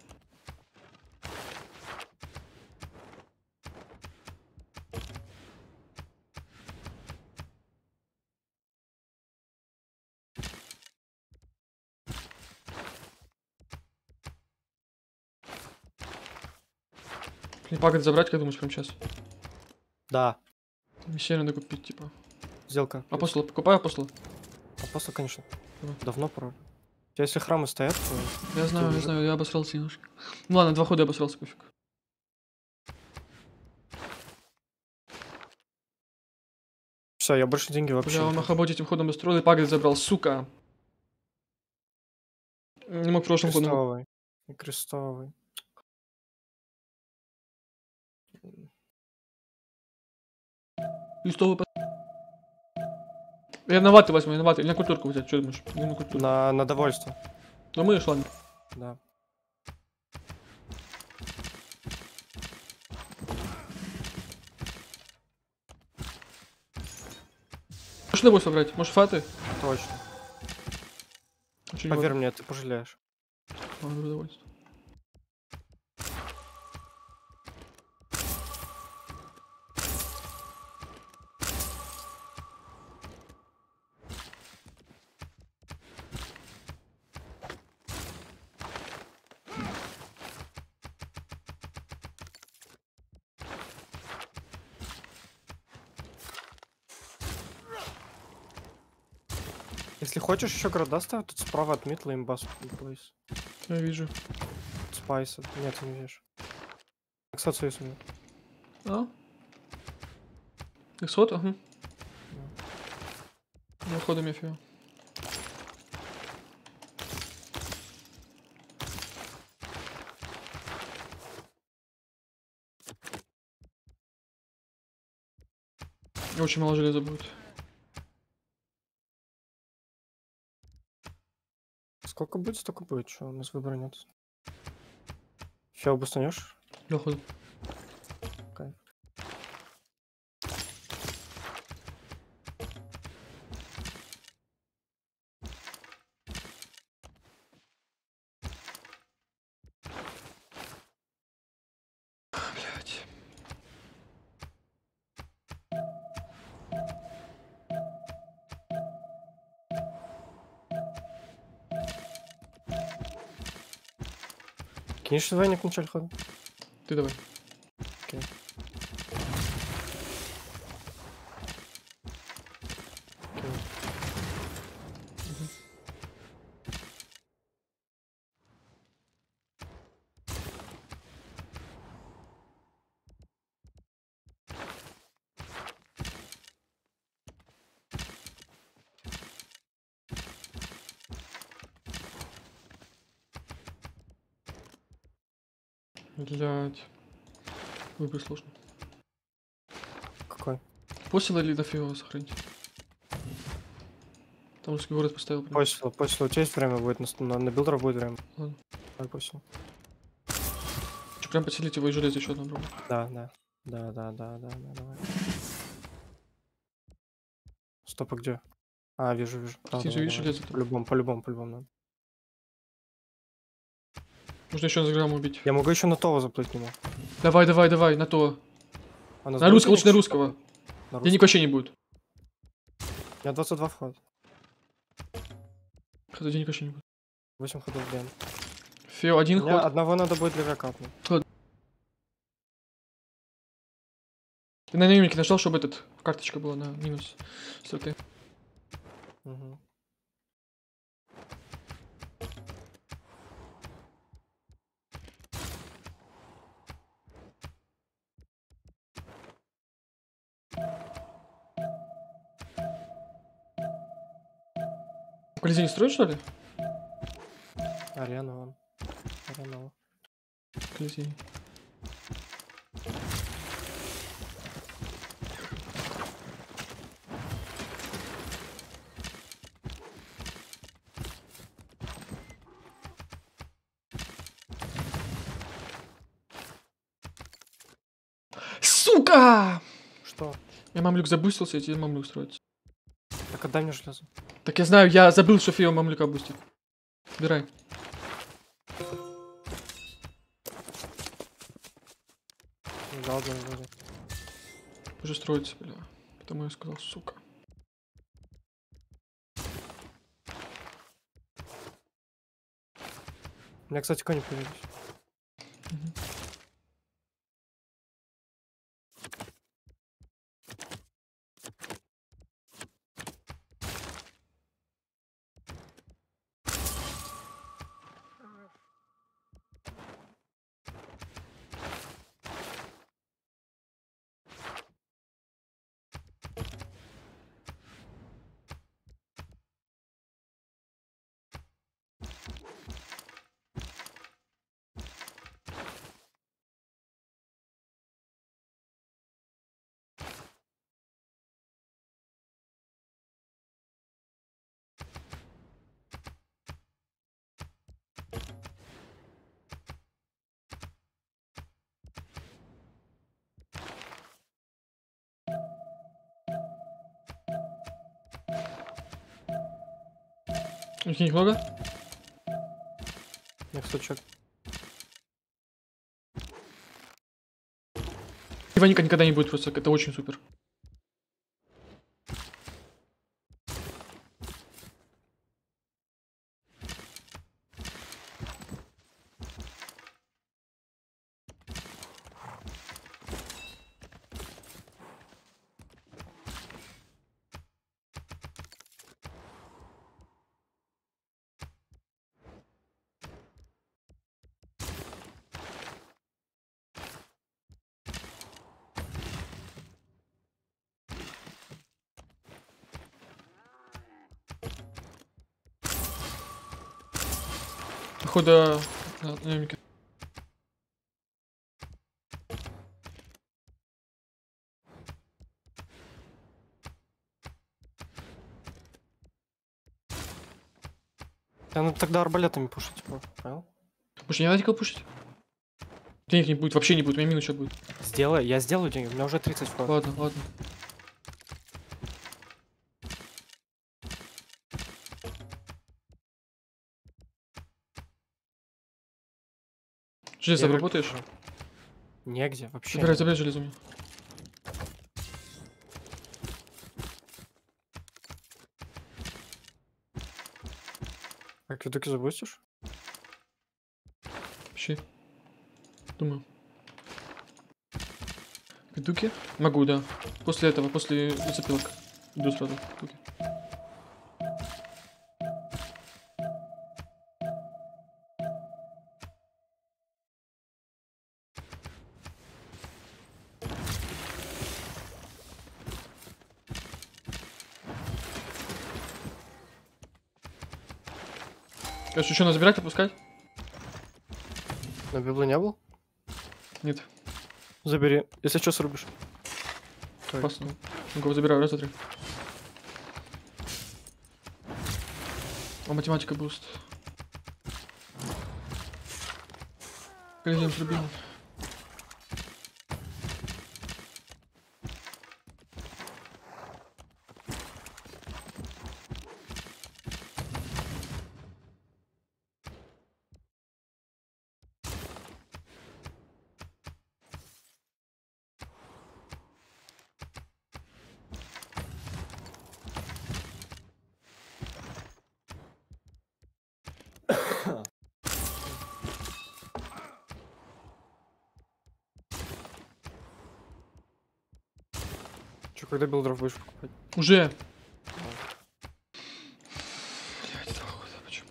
S2: Мне пакет забрать, как думаешь, прямо сейчас?
S1: Да.
S2: Миссия надо купить, типа.
S1: Сделка.
S2: Апостола, покупай апостола.
S1: Апостол, конечно.
S2: Давай.
S1: Давно пора. У тебя если храмы стоят, то...
S2: Я знаю,
S1: уже-
S2: я обосрался немножко. Ну ладно, 2 хода я обосрался, пофиг.
S1: Все, я больше деньги вообще
S2: Бля,
S1: не
S2: он на
S1: хочу.
S2: хоботе этим ходом устроил и пакет забрал, сука. Не мог в прошлом ходу.
S1: Крестовый. И крестовый.
S2: Листовый Я на ваты возьму, я на ваты. Или на культурку взять, что думаешь? Или на культурку.
S1: На довольство.
S2: Ну мы ладно.
S1: Да.
S2: Можешь любой собрать? Может фаты?
S1: Точно.
S2: Очень
S1: Поверь мне, ты пожалеешь.
S2: Ладно, удовольствие.
S1: Если хочешь еще города ставь, тут справа от Митла имбас плейс.
S2: Я вижу.
S1: Спайса. Нет, ты не видишь. Кстати, есть у меня.
S2: А? Исход, ага. Ну, хода Мефио. Очень мало железа будет.
S1: Сколько будет, столько будет. Что, у нас выбора нет. Фиал бустанешь?
S2: Для хода.
S1: Кайф.
S2: Блять.
S1: Кинешь двойник в начале хода?
S2: Ты давай.
S1: Окей. Окей.
S2: Блять. Выбор сложно.
S1: Какой?
S2: Посила или до фио сохранить? Там русский город поставил. прям.
S1: После у тебя есть время будет, на билдеров будет время.
S2: Ладно.
S1: Давай после.
S2: Чё, прям поселите его и железо еще одно, бро.
S1: Да, давай. Стоп, а где? А, вижу. Да,
S2: Снизу
S1: давай,
S2: видишь
S1: давай.
S2: железо? Там?
S1: По-любому надо.
S2: Нужно еще на грамм убить.
S1: Я могу еще на того заплыть к нему.
S2: Давай, на то.
S1: А
S2: На русского, лучше на русского.
S1: На
S2: Денег вообще не будет.
S1: У меня 22 входа.
S2: Хотя денег вообще не будет.
S1: 8 ходов в день.
S2: Фео, один
S1: Мне
S2: ход.
S1: одного надо будет для капнуть.
S2: Ты на наемнике нажал, чтобы этот карточка была на минус 100 Т.
S1: Угу.
S2: Колизей не строишь, что ли?
S1: Арена вон. Арена.
S2: Колизей. Сука!
S1: Что?
S2: Я мамлюк забустился, и теперь мамлюк строится.
S1: Так отдай мне железо.
S2: Так я знаю, я забыл, что Фео мамлюка бустит. Убирай.
S1: Да.
S2: Уже строится, бля. Потому я сказал, сука.
S1: У меня, кстати, кони появились.
S2: У них много?
S1: У меня стучок.
S2: Иваника никогда не будет просто, это очень супер. Походу, наемники.
S1: Да, ну тогда арбалетами пушить, типа, понял?
S2: Больше не надо никого пушить? Денег не будет, вообще не будет, у меня минус сейчас будет.
S1: Я сделаю деньги, у меня уже 30 входов.
S2: Ладно. Железо
S1: Я
S2: обработаешь?
S1: Негде, вообще.
S2: Забирай железо мне.
S1: Как видуки забустишь?
S2: Вообще. Думаю. Ведуки? Могу, да. После этого, после запилок. Иду сразу. Ведуки. Конечно, еще надо забирать, опускать?
S1: На библы не был?
S2: Нет.
S1: Забери. Если что, срубишь.
S2: Опасно. Ну-ка, забираю, раз, два, три. О, математика буст. Коллегиум срубил.
S1: Че, когда билдеров будешь покупать?
S2: Уже. Блядь, это охуенно, почему?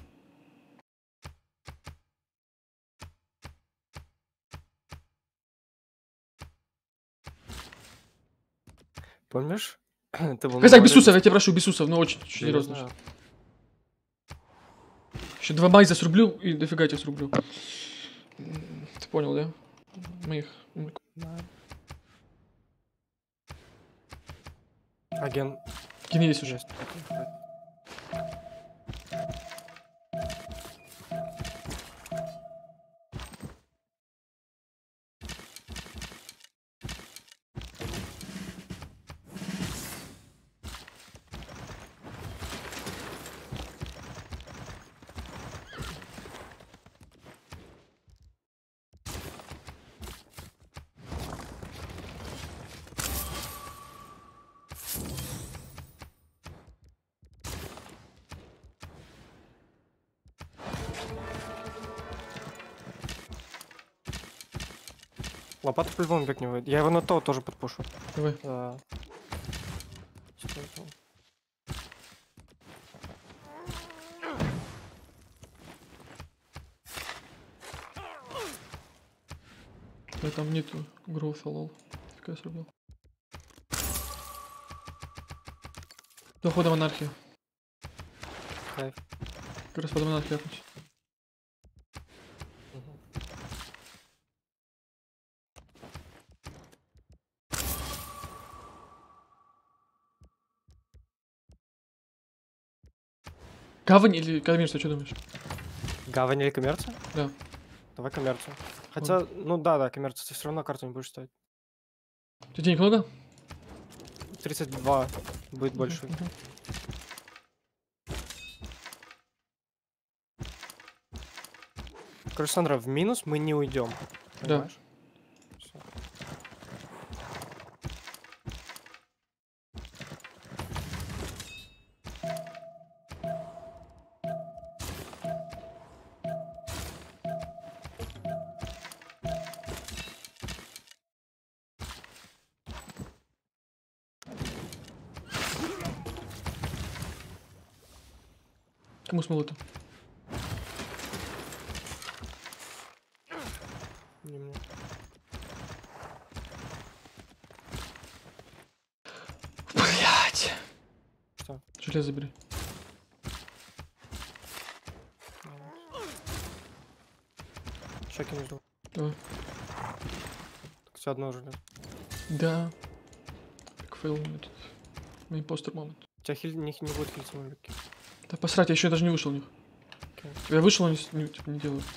S1: Помнишь? Ты был на
S2: Казак,
S1: море,
S2: Бесусов, я тебя прошу, Бесусов, ну очень
S1: я не
S2: серьезно.
S1: знаю.
S2: Еще 2 майза срублю и дофига тебя срублю. Ты понял, да? Моих.
S1: Да. Агент.
S2: Ген есть уже.
S1: Есть. Лопата по-любому бег не выйдет. Я его на то тоже подпушу.
S2: Давай.
S1: Да. Что это?
S2: Да, там нету гроуса, лол. Фига я срубил. До хода монархии.
S1: Кайф.
S2: Как раз под монархию апнуть.
S1: Мгм.
S2: Гавань или коммерция, что думаешь?
S1: Гавань или коммерция?
S2: Да.
S1: Давай коммерцию. Хотя, ну да, коммерция, ты все равно карту не будешь ставить.
S2: У тебя денег много?
S1: 32 будет больше.
S2: Мгм.
S1: Короче, Сандра, в минус мы не уйдем.
S2: Да.
S1: Понимаешь? Всё.
S2: Кому смыло-то?
S1: Не мне.
S2: Блять.
S1: Что?
S2: Железо забери.
S1: Шаки не жду.
S2: Давай.
S1: Так все одно уже.
S2: Да. Как фейл этот. На импостер момент.
S1: У тебя не будет хильца мужики.
S2: Да посрать, я еще даже не вышел у них.
S1: Окей.
S2: Я вышел, они типа, не делают.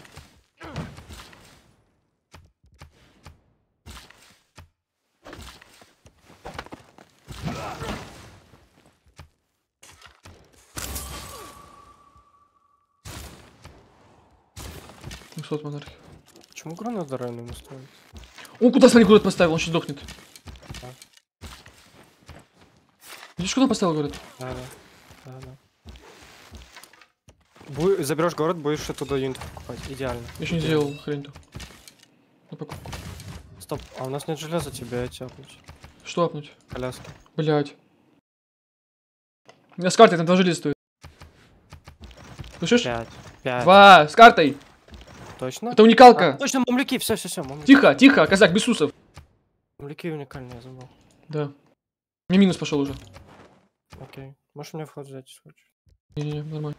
S2: От монархии.
S1: Почему гранат рано ему ставить?
S2: Он куда смотри, куда поставил, он сейчас сдохнет.
S1: Да.
S2: Видишь, куда поставил, говорят?
S1: Да. Заберешь город, будешь оттуда юнитов покупать. Идеально.
S2: Я еще не сделал хрень-то. На покупку.
S1: Стоп, а у нас нет железа, тебе эти апнуть.
S2: Что апнуть?
S1: Коляски.
S2: Блять. У меня с картой там 2 железа стоит. Слышишь?
S1: 5. 5.
S2: 2 с картой.
S1: Точно?
S2: Это уникалка.
S1: Точно, мамляки, все, мамляки.
S2: Тихо, тихо, казак, Бесусов.
S1: Мамляки уникальные, я забыл.
S2: Да. Мне минус пошел уже.
S1: Окей. Можешь мне вход взять, если хочешь.
S2: Не-не-не, нормально.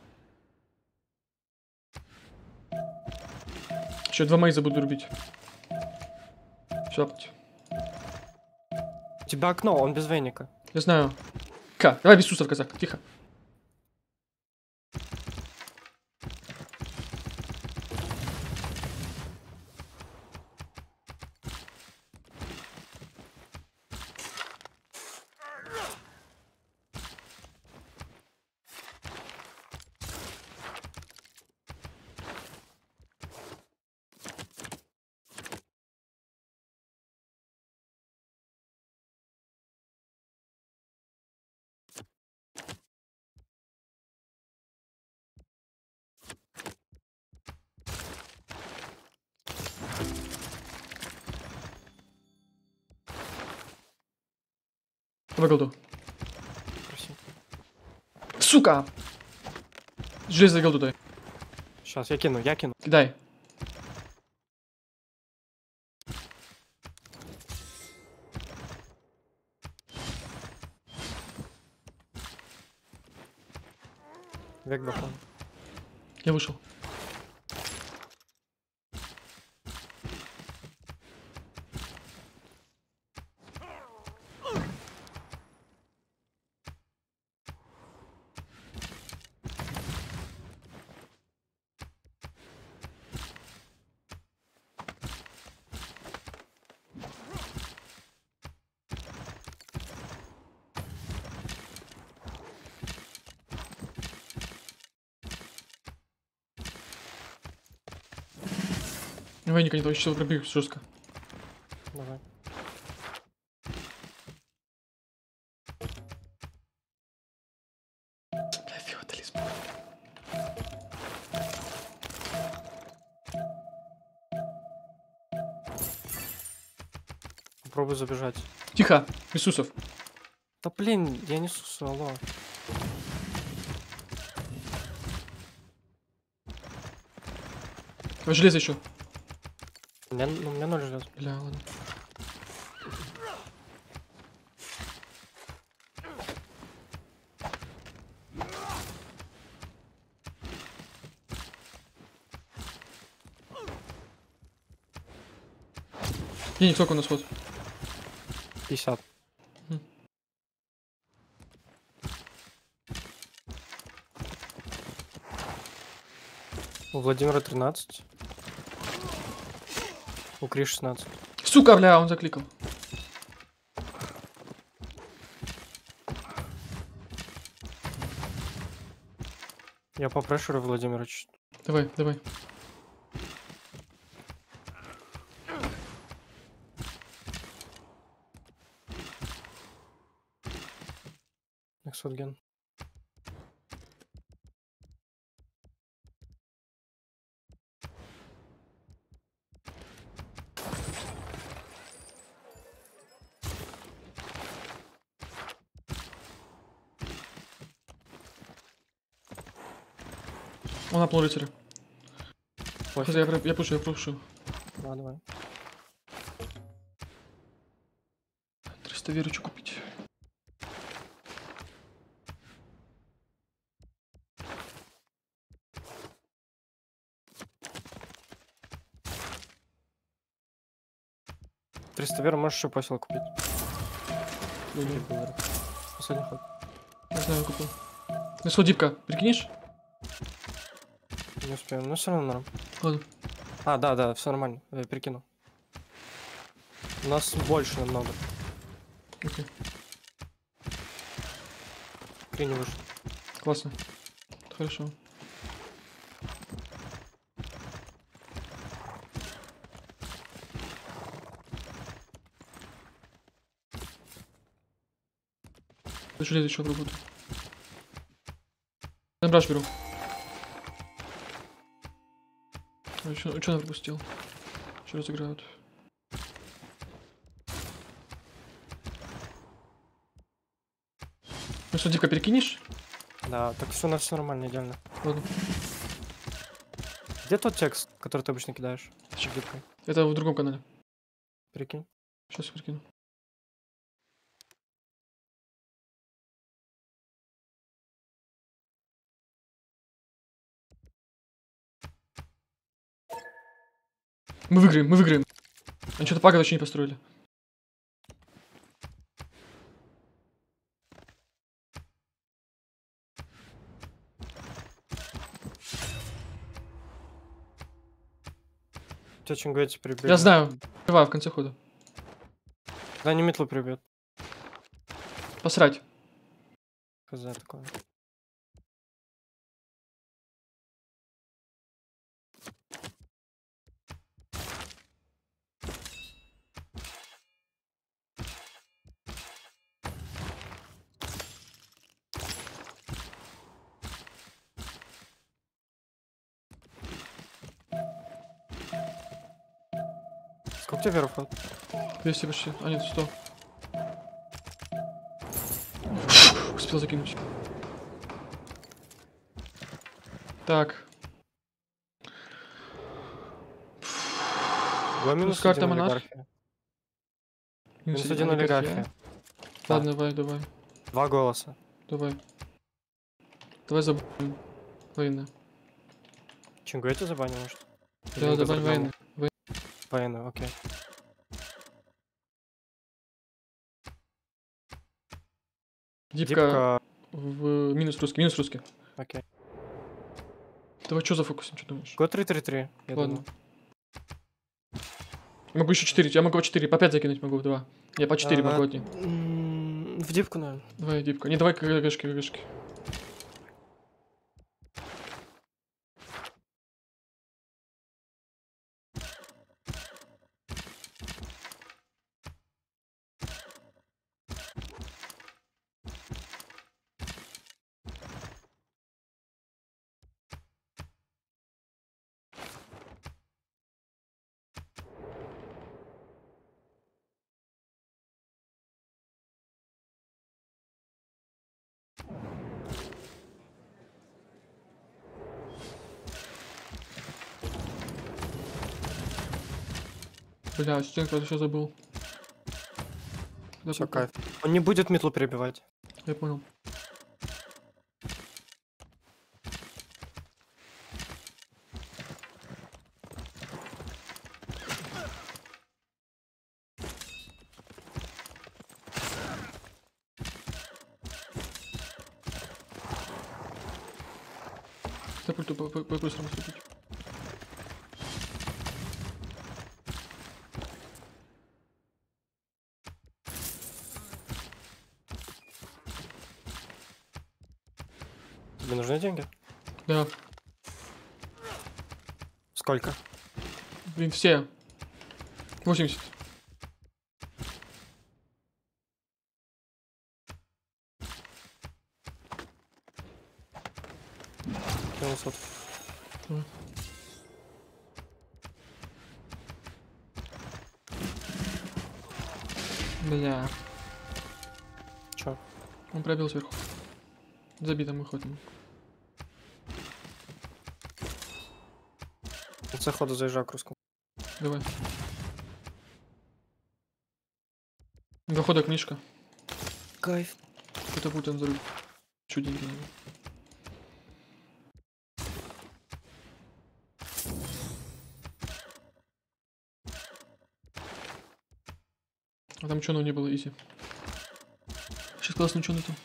S2: Еще 2 мейза буду рубить. Все апнуть.
S1: У тебя окно, он без веника.
S2: Я знаю. Давай Бесусов, казак, тихо. Давай голду.
S1: Проси.
S2: Сука! Железо голду дай.
S1: Сейчас, я кину, я кину.
S2: Кидай.
S1: Век бафон.
S2: Я вышел. Давай, Ника, не то, еще пробью жестко.
S1: Давай.
S2: Бля, феодализм.
S1: Попробуй забежать.
S2: Тихо, Иисусов.
S1: Да блин, я не сусу, алло.
S2: Железо еще.
S1: У меня 0 желез.
S2: Бля, ладно. Денег сколько у нас вот?
S1: 50.
S2: Мгм.
S1: У Владимира 13. У Кри 16.
S2: Сука, бля, он закликал.
S1: Я по прешеру Владимира чуть.
S2: Давай, давай.
S1: Эксотген.
S2: Он апнул рыцаря.
S1: Пофиг.
S2: Я пушу.
S1: Да, давай.
S2: 300 веру, что купить?
S1: $300 веры можешь еще посел купить.
S2: Не
S1: Последний ход.
S2: знаю, купил. Ну, сходипка, прикинешь?
S1: Не успею, но все равно норм.
S2: Ладно.
S1: А, да, все нормально. Я прикинул. У нас больше намного.
S2: Окей.
S1: Кри не вышел.
S2: Классно. Хорошо. Железо еще работаю. Я браш беру. Что я пропустил? Что разыграют? Ну что, Дика, перекинешь?
S1: Да, так все у нас все нормально, идеально.
S2: Ладно.
S1: Где тот текст, который ты обычно кидаешь? Шипкой.
S2: Это в другом канале.
S1: Прикинь.
S2: Сейчас я перекину. Мы выиграем. Они что-то пага вообще не построили.
S1: Тебя Чингуэти прибьет.
S2: Я знаю. Живая в конце хода.
S1: Да, не метлу прибьет.
S2: Посрать.
S1: Хз такое. Сколько у тебя веров?
S2: 200 почти. А нет, 100. успел закинуть. Так.
S1: Два минус
S2: карта
S1: один
S2: монарх.
S1: олигархия.
S2: Минус
S1: Минус один олигархия.
S2: Ладно, давай.
S1: Два голоса.
S2: Давай забудем. Военная.
S1: Чингу я тебя забанил, может?
S2: Да, забань военная.
S1: Военную, окей.
S2: Дипка в минус русский.
S1: Окей.
S2: Давай что зафокусим, что думаешь?
S1: Го 3-3-3, я
S2: Ладно.
S1: думаю.
S2: Я могу еще 4, я могу по 4, по 5 закинуть могу, в 2. Я по 4 могу одни.
S1: В дипку, наверное.
S2: Давай, дипка. Не, давай ГГшки. Бля, стенку я еще забыл. Да,
S1: Все,
S2: пока.
S1: кайф. Он не будет метлу перебивать.
S2: Я понял. За пульту по-быстрому ступить.
S1: Тебе нужны деньги?
S2: Да.
S1: Сколько?
S2: Блин, все. 80.
S1: Минус вот.
S2: Бля.
S1: Чё?
S2: Он пробил сверху. Забитым выходом.
S1: В конце хода заезжаю к русскому.
S2: Давай. До хода книжка.
S1: Кайф.
S2: Это будет взрыв. Чуть деньги надо. А там чё, ну не было изи. Сейчас классно чё там.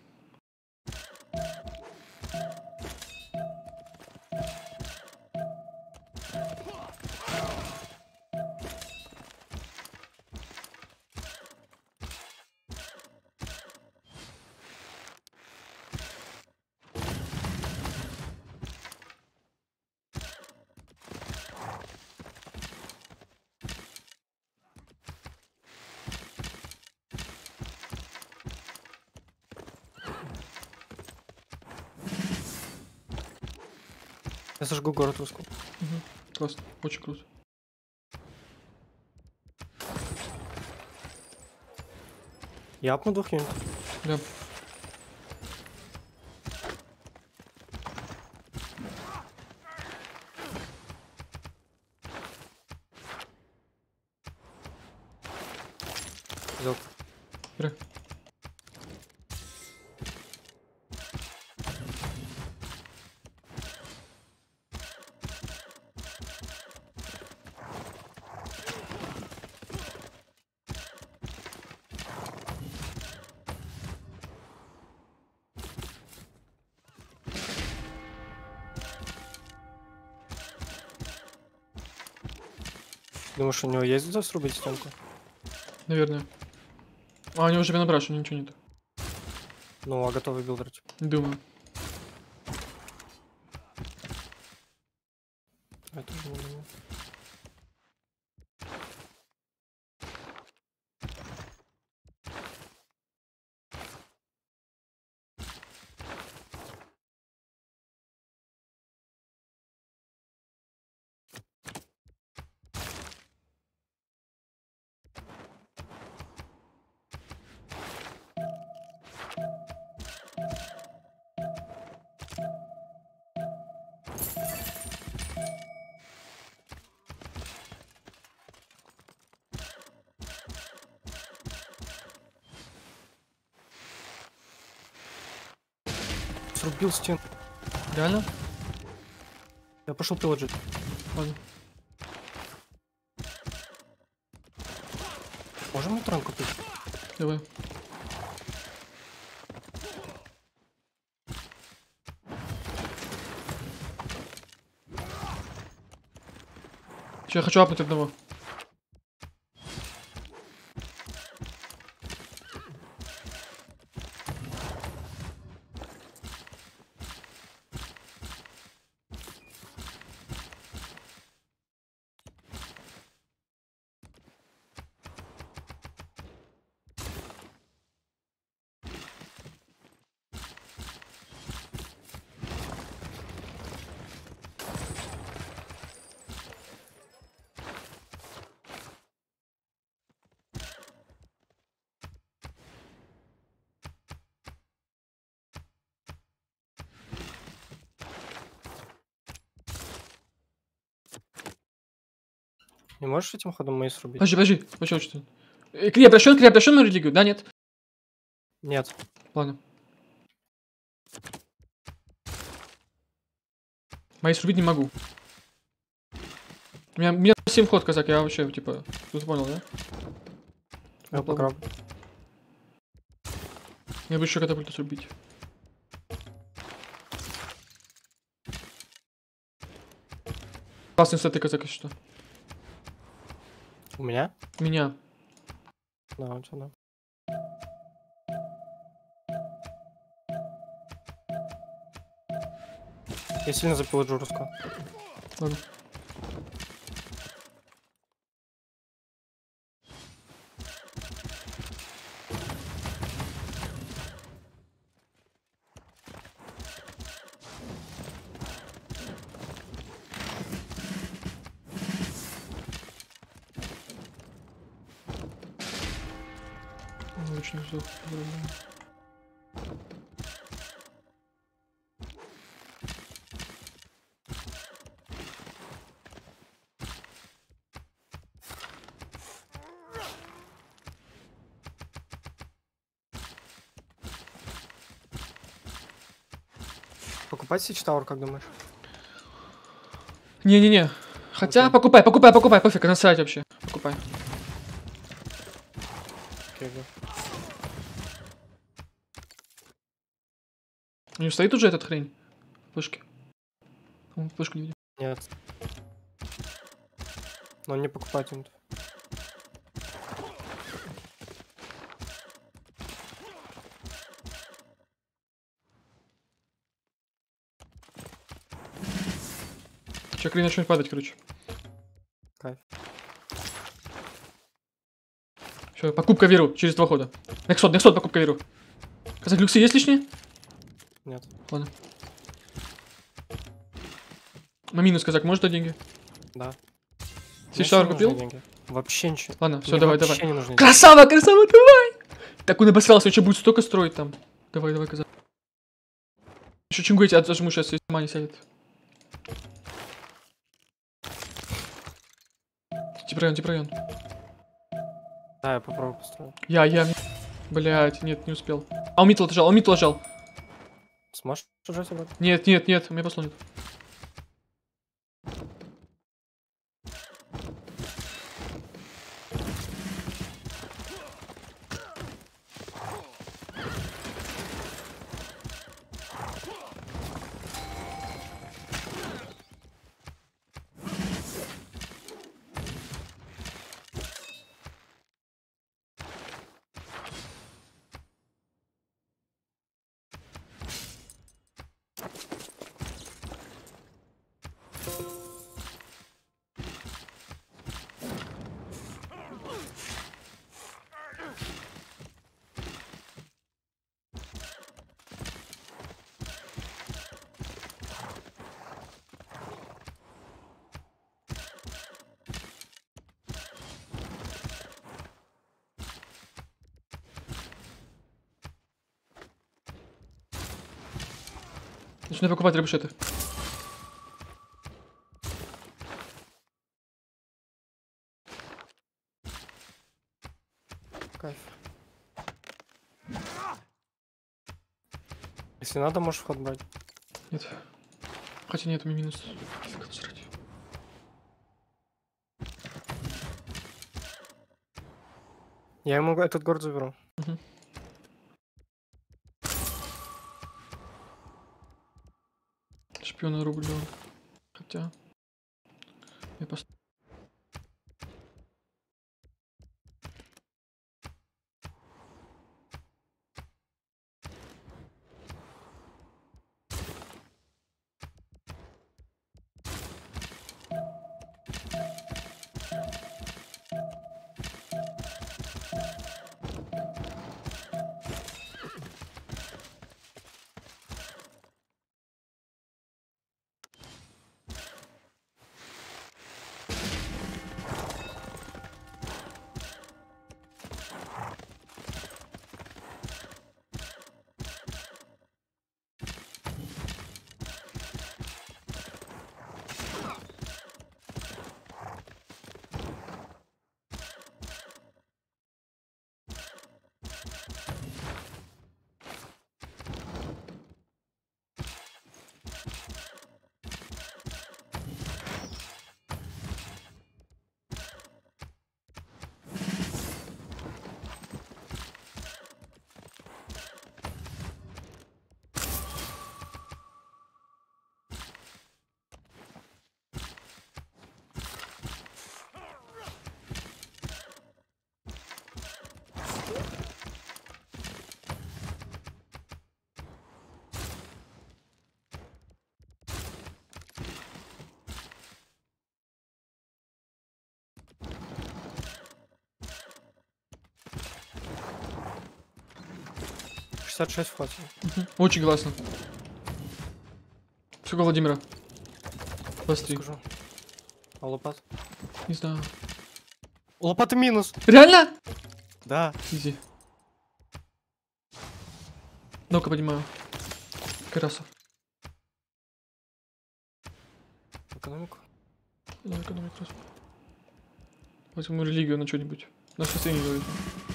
S1: Я сожгу город русского.
S2: Угу. Классно, очень круто.
S1: Я апну 2 юнит.
S2: Да.
S1: Взял.
S2: Бля.
S1: Думаешь, у него есть за срубить стенку?
S2: Наверное. А, у него уже винобраш, у него ничего нет.
S1: Ну, а готовый билдер, типа.
S2: Не думаю.
S1: Я тоже не думаю. срубил стену.
S2: Реально?
S1: Я пошел пилоджить.
S2: Ладно.
S1: Можем нейтрон купить?
S2: Давай. Че, я хочу апнуть одного.
S1: Не можешь этим ходом мои срубить?
S2: Подожди. Почему что? Креп, обращен на религию? Да, нет?
S1: Нет.
S2: Ладно. Мои срубить не могу. У меня 7 ход, казак, я вообще, типа, тут понял, да?
S1: Я попробую.
S2: Я бы еще катапульту срубить. Классный сет, казак, если что.
S1: У меня?
S2: Меня.
S1: Да, у тебя, да. Я сильно запил Джуруску.
S2: Ладно. Очень вздох.
S1: Покупать Сич Тауэр, как думаешь?
S2: Не-не-не. Хотя,
S1: Окей.
S2: покупай, пофиг, насрать вообще. Покупай.
S1: Окей, да.
S2: У него стоит уже этот хрень? Флешки. Флешку не видел.
S1: Нет. Но он не покупать он.
S2: Сейчас хрень начнет падать, короче.
S1: Кайф.
S2: Все, покупка веру через 2 хода. Нексот, покупка веру. Казак, люксы есть лишние?
S1: Нет.
S2: Ладно. На минус, казак, может дать деньги?
S1: Да.
S2: Сич
S1: Мне
S2: Тауэр
S1: не
S2: купил?
S1: нужны деньги. Вообще ничего.
S2: Ладно, все,
S1: Мне
S2: давай.
S1: вообще не нужны деньги.
S2: Красава, давай! Так он обосрался, еще будет столько строить там. Давай, казак. Еще чингуете, отжму сейчас, если сама не сядет. Тип район.
S1: Да, я попробую построить.
S2: Я. Блять, нет, не успел. А он мид лежал.
S1: Сможешь ужать его?
S2: Нет, у меня послонит. Начинаю покупать рыбушеты.
S1: Кайф. Если надо, можешь вход брать.
S2: Нет. Хотя нет, у меня минус. Фиг насрать.
S1: Я ему этот город заберу.
S2: Угу. Шпиона рублю. Хотя... Я поставлю.
S1: — 66 вход.
S2: Угу. Очень классно. Сколько Владимира? 23.
S1: Скажу. А лопат?
S2: Не знаю.
S1: У лопаты минус.
S2: Реально?
S1: Да.
S2: Изи. Ну-ка, понимаю. Красав.
S1: Экономику.
S2: Да, экономик раз. Возьму религию на что-нибудь. На шоссе не говорит.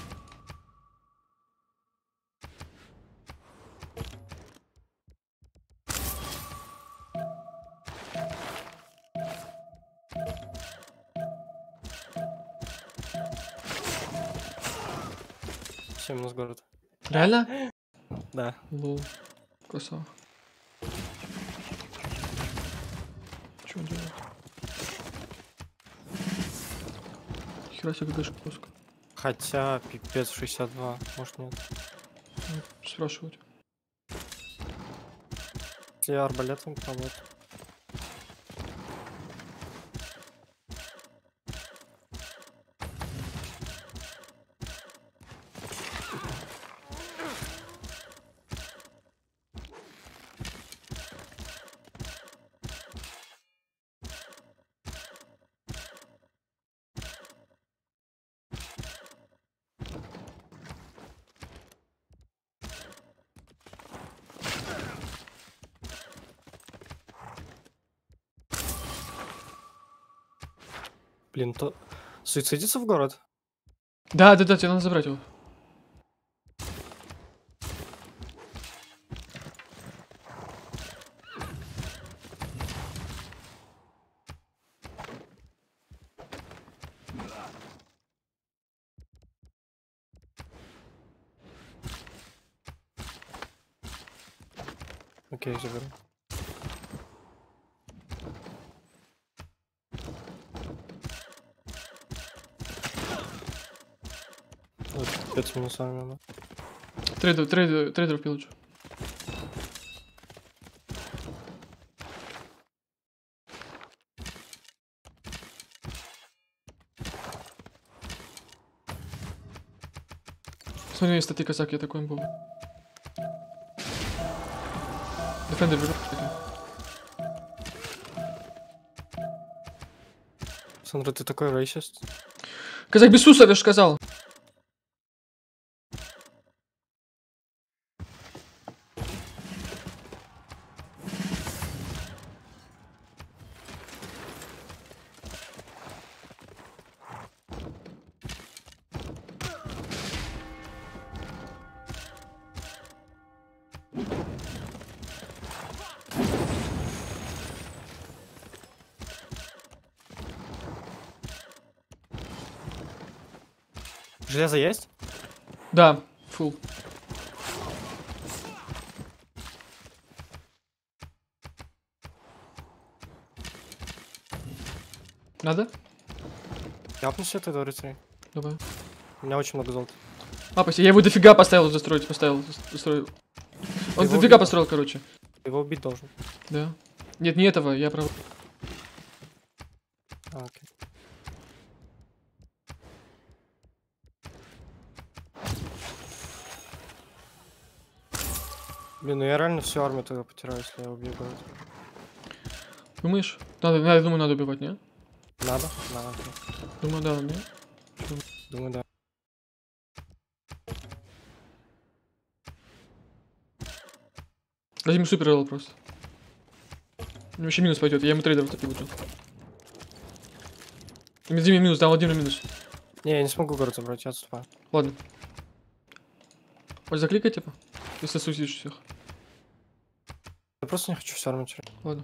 S1: Все минус город.
S2: Реально?
S1: Да.
S2: Лол. Красава. Что он делает? Хера себе ГГшка плоско.
S1: Хотя, пипец, 62. Может, нет.
S2: Спрашивать.
S1: Если я арбалетом пробую. Блин, то... Суицидится в город?
S2: Да, тебе надо забрать его.
S1: Окей, заберу. Вот, 5 минусами надо.
S2: Трейдер пилочу. Смотри, статьи казак, я такой был. Дефендер беру.
S1: Сандра, ты такой рейсист?
S2: Казак без суса, я же сказал.
S1: Железо есть?
S2: Да, фул. Надо?
S1: Я опнусь это, рыцарь.
S2: Давай.
S1: У меня очень много золота.
S2: А, спасибо. Я его дофига поставил, застроить, застроил. Он
S1: его
S2: дофига
S1: убил?
S2: построил, короче.
S1: Ты его убить должен.
S2: Да. Нет, не этого, я прав.
S1: А, окей. Блин, ну я реально всю армию тогда потеряю, если я убью город.
S2: Думаешь? Надо, думаю, надо убивать, не?
S1: Надо? Надо. Окей.
S2: Думаю, да, не?
S1: Думаю, да.
S2: Дадим супер ролл просто. У него вообще минус пойдет, я ему трейдер таки буду. Диме минус, дал один минус.
S1: Не, я не смогу город забрать, я отступаю.
S2: Ладно. Может закликай, типа? Если сусишь всех.
S1: Я просто не хочу всю армию терять.
S2: Ладно.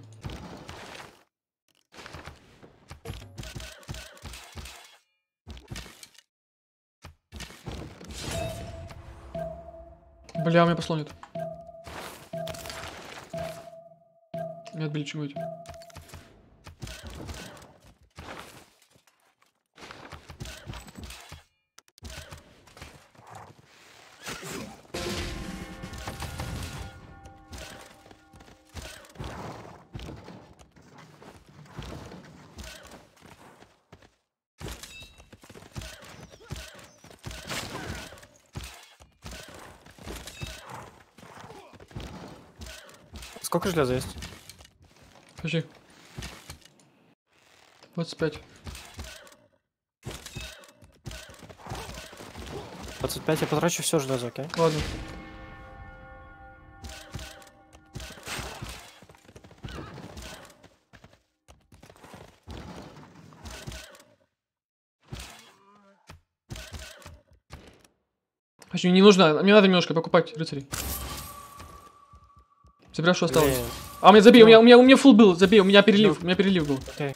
S2: Бля, у меня послон нет. Меня отбили чего-нибудь.
S1: Сколько железа есть?
S2: Подожди. 25.
S1: 25, я потрачу все железо, окей?
S2: Ладно. Хочу, не нужно, мне надо немножко покупать рыцарей. Забирай, что осталось.
S1: Не,
S2: А, у меня забей,
S1: Ну.
S2: у меня фул был, забей, у меня
S1: Ну.
S2: перелив был.
S1: окей.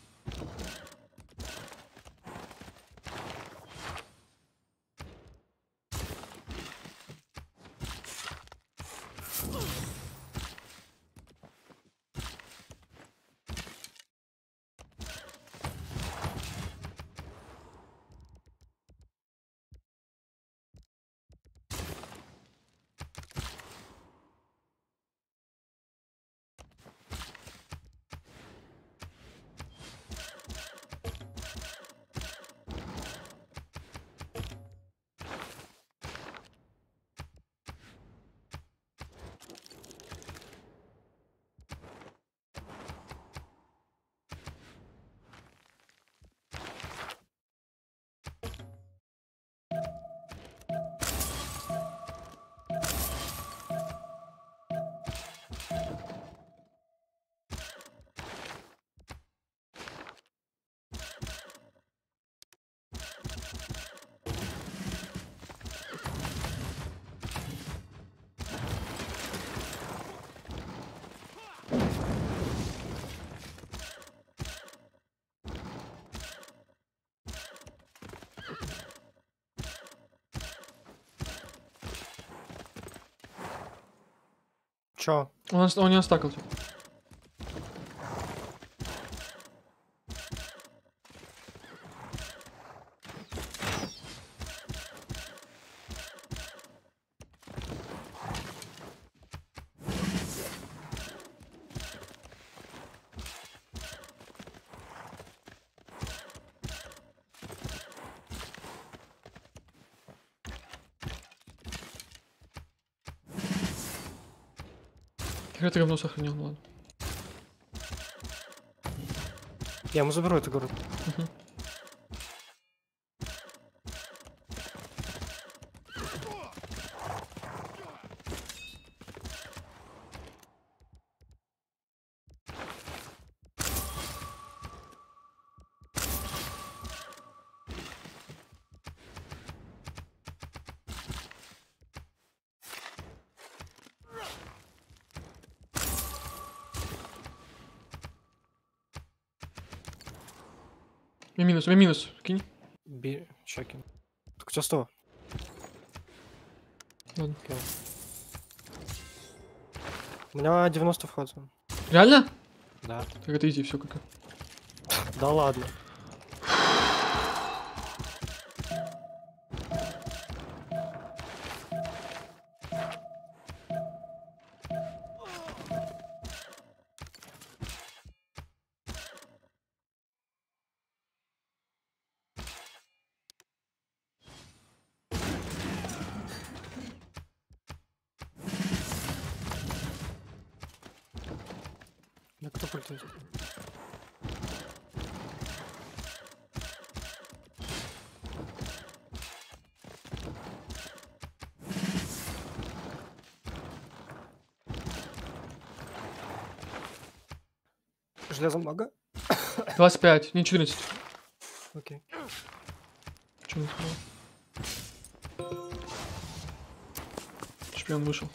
S1: Чё?
S2: Он не остакал. Я это говно сохранил, ну ладно.
S1: Я ему заберу этот город.
S2: Мгм. У меня минус, кинь.
S1: Чеки. У тебя 100.
S2: Ладно.
S1: Окей. У меня 90 вход.
S2: Реально?
S1: Да.
S2: Так это изи, все как.
S1: Да ладно. Да кто пультует? Железом мага?
S2: 25, не 14.
S1: Окей.
S2: Чё не сказал? Шпион вышел.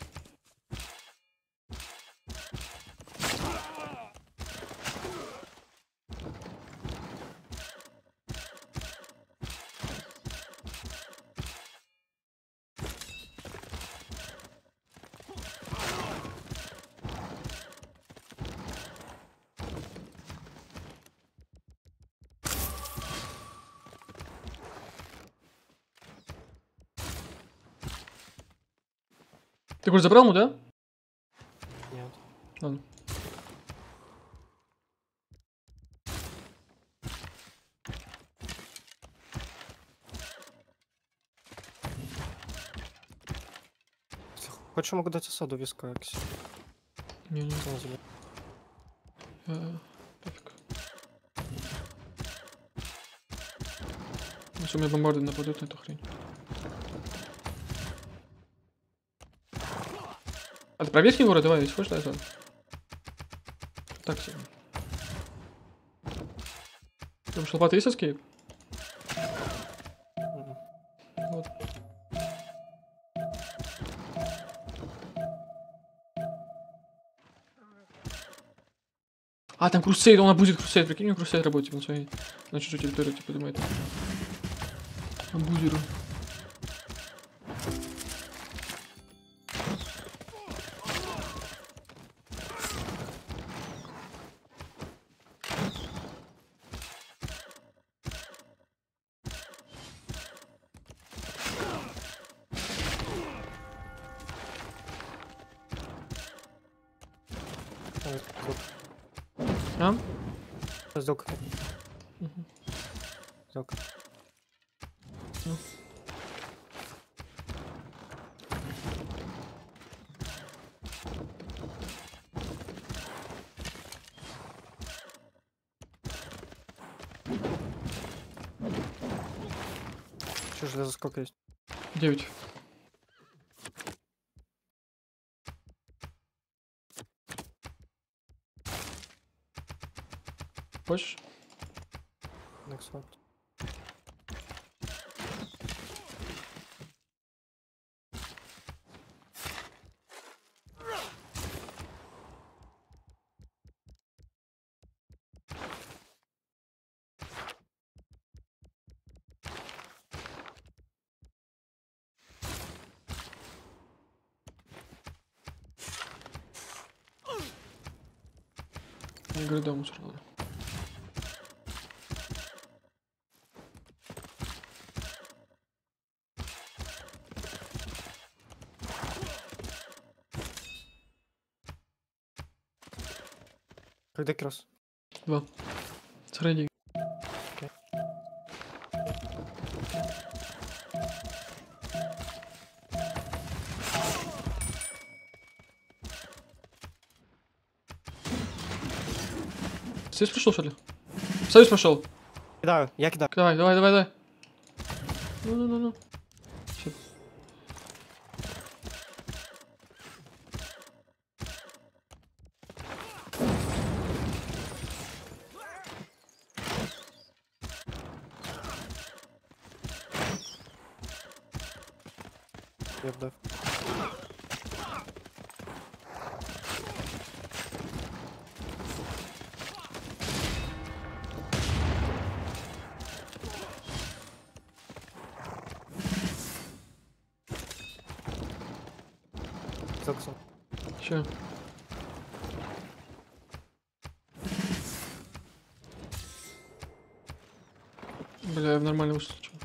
S2: Ты курс забрал ему, да?
S1: Нет.
S2: Ладно.
S1: Если хочешь, я могу дать осаду виска, Акси.
S2: Не-не.
S1: Он заберет.
S2: Пофиг. Если у меня бомбарды нападут на эту хрень. А ты проверь его, давай, если хочешь, дай зон. Так себе. Там что, лопата есть эскейп?
S1: Мгм.
S2: Вот. А, там крусейд, он будет крусейд, прикинь, мне крусейд работает на своей, на чужой территории, типа, думает. Абузеру. А?
S1: Сделка.
S2: Мгм.
S1: Сделка.
S2: Ну.
S1: Еще железо сколько есть?
S2: 9. Хочешь?
S1: Next one.
S2: Не говорю, да, мусор, ладно.
S1: Когда кросс?
S2: 2. Сохрани.
S1: Окей.
S2: Союз пришел, что ли? Союз пошел.
S1: Кидаю, я кидаю.
S2: Давай, давай, давай, давай. Ну. Всё.
S1: Я вдав. только сам.
S2: Че? Бля, я в нормально вышел. Чё?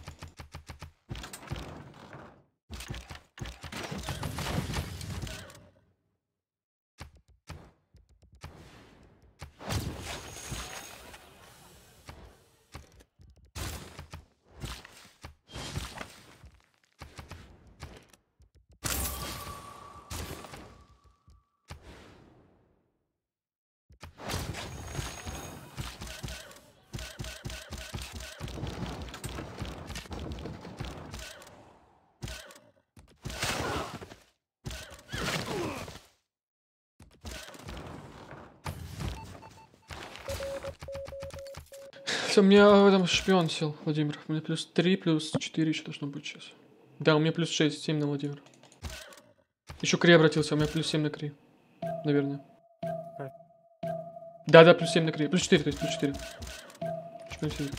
S2: Всё, у меня там шпион сел, Владимир. У меня плюс 3, плюс 4 еще должно быть сейчас. Да, у меня плюс 6, 7 на Владимир. Еще Кри обратился, у меня плюс 7 на Кри. Наверное.
S1: Так.
S2: Да, плюс 7 на Кри. Плюс 4, то есть плюс 4. Шпион сидит.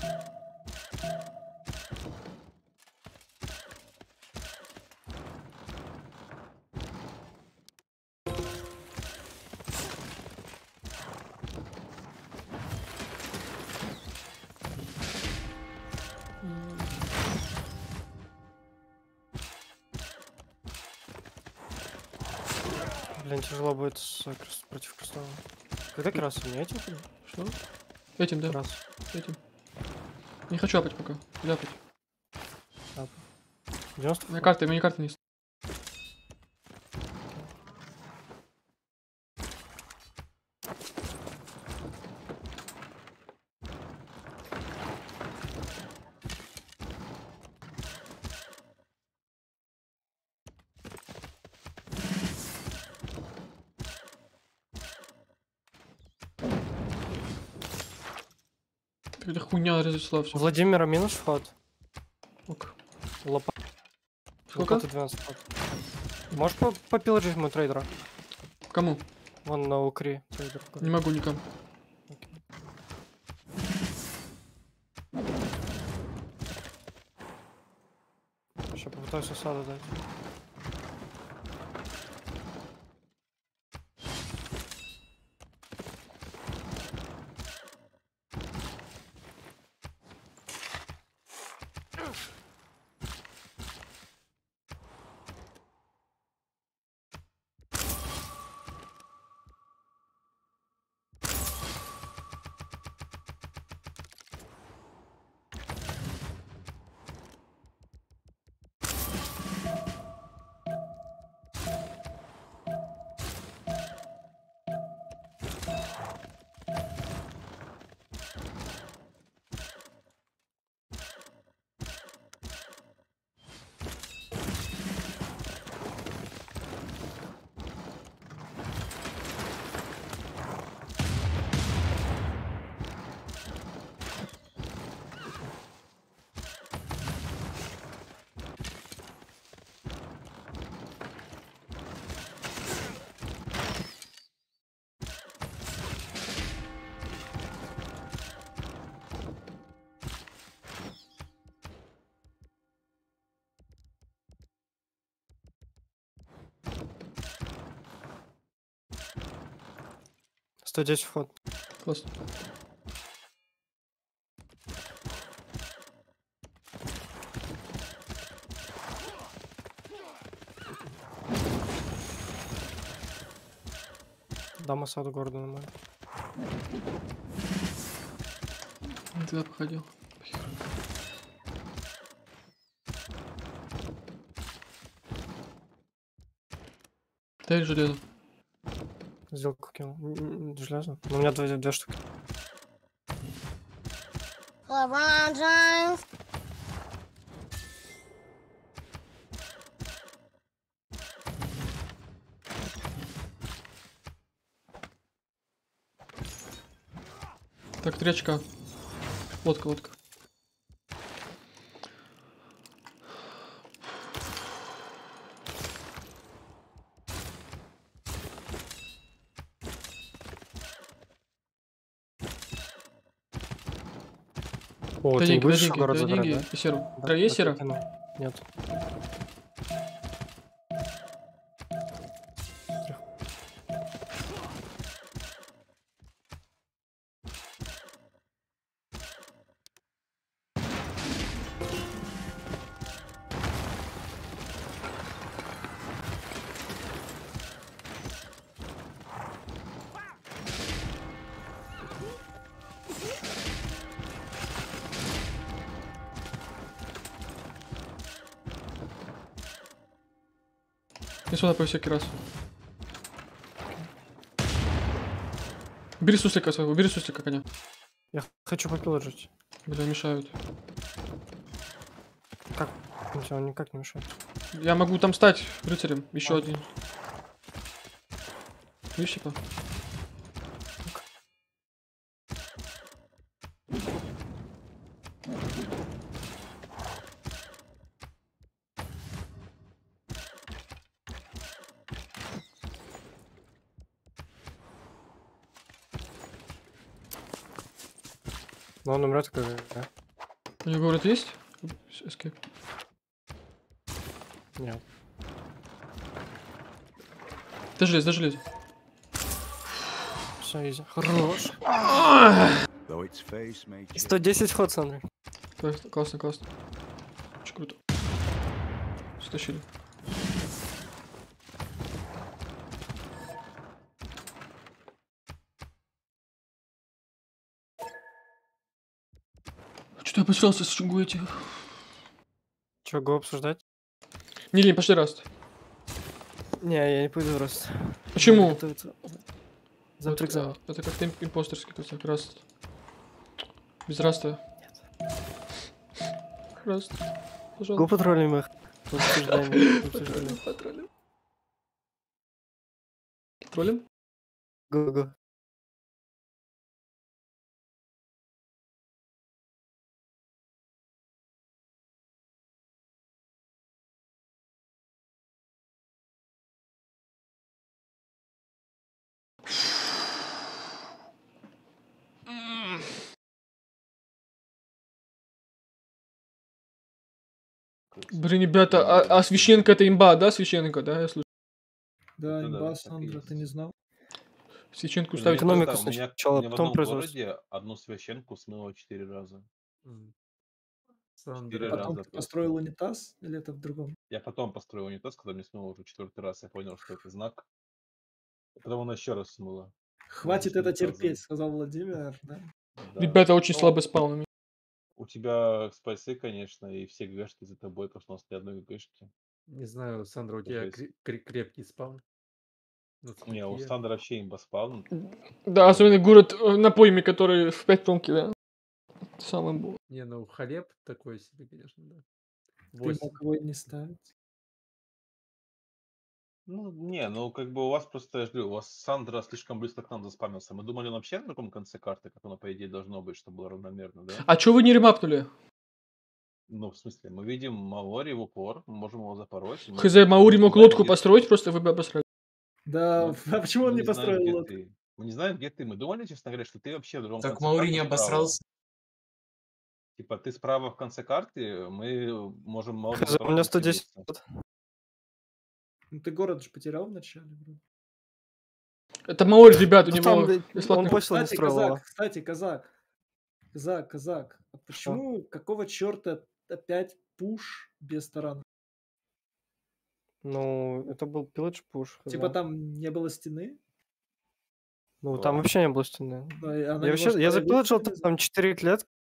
S1: Блин, тяжело будет против крестового. Когда красу не этим?
S2: Что? Этим, да.
S1: Крас.
S2: Этим. Не хочу апать пока. Ляпать.
S1: 90?
S2: У меня карты не. Какая-то хуйня разослала все.
S1: Владимира минус вход.
S2: Ок.
S1: Лопа.
S2: Сколько?
S1: Лопата 12 вход. Можешь попилорить ему трейдера?
S2: Кому?
S1: Вон на укри трейдер.
S2: Не могу никому.
S1: Сейчас попытаюсь осаду дать. «110 вход».
S2: Класс.
S1: Дам осаду города на мой.
S2: Я туда походил. Дай железо.
S1: Сделку кинул. Железо. У меня две штуки.
S3: LeBron James.
S2: Так, 3 очка. Лодка.
S1: О,
S2: Дай
S1: ты не
S2: деньги,
S1: будешь город
S2: дай
S1: забирать,
S2: деньги.
S1: да?
S2: И серу.
S1: Да,
S2: Да, есть
S1: так
S2: сера?
S1: я кинул. Нет.
S2: И сюда по всякий раз. Бери суслика своего, бери суслика коня.
S1: Я хочу попилоджить.
S2: Бля, мешают.
S1: Как? Он никак не мешает.
S2: Я могу там стать рыцарем. Еще один. Видишь, типа?
S1: Но он умрет, как...
S2: У него говорят, есть? Escape.
S1: Нет.
S2: Дай железо.
S1: Все, изи. Хорош.
S4: Though its face may change.
S1: 110 ход, Сандрик.
S2: Классно. Очень круто. Стащили. Что-то я посрался с чугу эти.
S1: Че, го обсуждать?
S2: Не лень, пошли раз.
S1: Не, я не пойду раз.
S2: Почему?
S1: Завтра
S2: Вот,
S1: экзамен.
S2: это как-то импостерский как раз. Без раста. Раст.
S1: Го
S2: Пожалуйста.
S1: патрулим их. В обсуждении.
S2: Патрулим. Патрулим?
S1: Го.
S2: Блин, ребята, а священка это имба, да, священка, да, я слышу.
S5: Да,
S6: Да,
S5: имба,
S6: так и
S5: Сандра,
S6: есть.
S5: ты не знал?
S2: Священку
S6: У
S2: ставить.
S6: меня
S1: Экономику
S6: просто- у меня-
S1: сначала,
S6: у меня в
S1: потом
S6: одном
S1: производство.
S6: городе одну священку смыло 4 раза.
S7: Сандра.
S6: Четыре
S5: Потом
S6: раза
S5: ты
S6: просто.
S5: построил унитаз или это в другом?
S6: Я потом построил унитаз, когда мне смыло уже 4-й раз. Я понял, что это знак. И потом она еще раз смыла.
S5: Хватит
S6: Можно
S5: это
S6: унитазом.
S5: терпеть, сказал Владимир. Да.
S6: Да.
S2: Ребята очень
S6: Ну,
S2: слабо спаунами.
S6: У тебя спайсы, конечно, и все ГГшки за тобой, потому что у нас ни одной ГГшки.
S7: Не знаю, Сандра, у тебя
S6: Жесть.
S7: крепкий спаун. Ну,
S6: Не, у
S7: такие.
S6: Сандра вообще имба спаун.
S2: Да, особенно город на пойме, который в 5 промки, да. Самый был.
S7: Не, ну хлеб такой себе, конечно, да.
S5: Ты
S7: 8.
S5: мог его и не ставить.
S6: Ну, не, ну как бы у вас просто, я же говорю, у вас Сандра слишком близко к нам заспамился. Мы думали, он вообще на другом конце карты, как оно, по идее, должно быть, чтобы было равномерно, да?
S2: А чё вы не ремапнули?
S6: Ну, в смысле, мы видим Маори в упор, мы можем его запороть. мы-
S2: Хз, Маури
S6: мы
S2: мог
S6: знаем,
S2: лодку
S6: где
S2: построить,
S6: ты.
S2: просто вы бы обосрали.
S5: Да,
S6: Ну,
S5: а почему он
S6: Мы
S5: не
S6: знаем,
S5: построил
S6: где
S5: лодку?
S6: ты. Мы не знаем, где ты. Мы думали, честно говоря, что ты вообще в другом
S8: Так
S6: конце
S8: Маури
S6: карты
S8: не
S6: справа.
S8: обосрался.
S6: Типа, ты справа в конце карты, мы можем Маори
S1: Хз, у
S6: запороть
S1: меня
S6: и
S1: 110
S6: скидываться.
S1: ход.
S5: Ну, ты город же потерял вначале. вроде.
S2: Это Маори, ребят, у
S1: Ну,
S2: него
S1: там, он
S2: бесплатный.
S1: почту не
S5: Кстати,
S1: строил его.
S5: Казак. А почему, какого черта опять пуш без тарана?
S1: Ну, это был пилотч пуш.
S5: Типа там не было стены?
S1: Ну, там вообще не было стены.
S5: Да, и она
S1: Я
S5: не
S1: вообще,
S5: может
S1: я
S5: проявиться,
S1: запилоджил
S5: не знаю.
S1: там 4 клетки,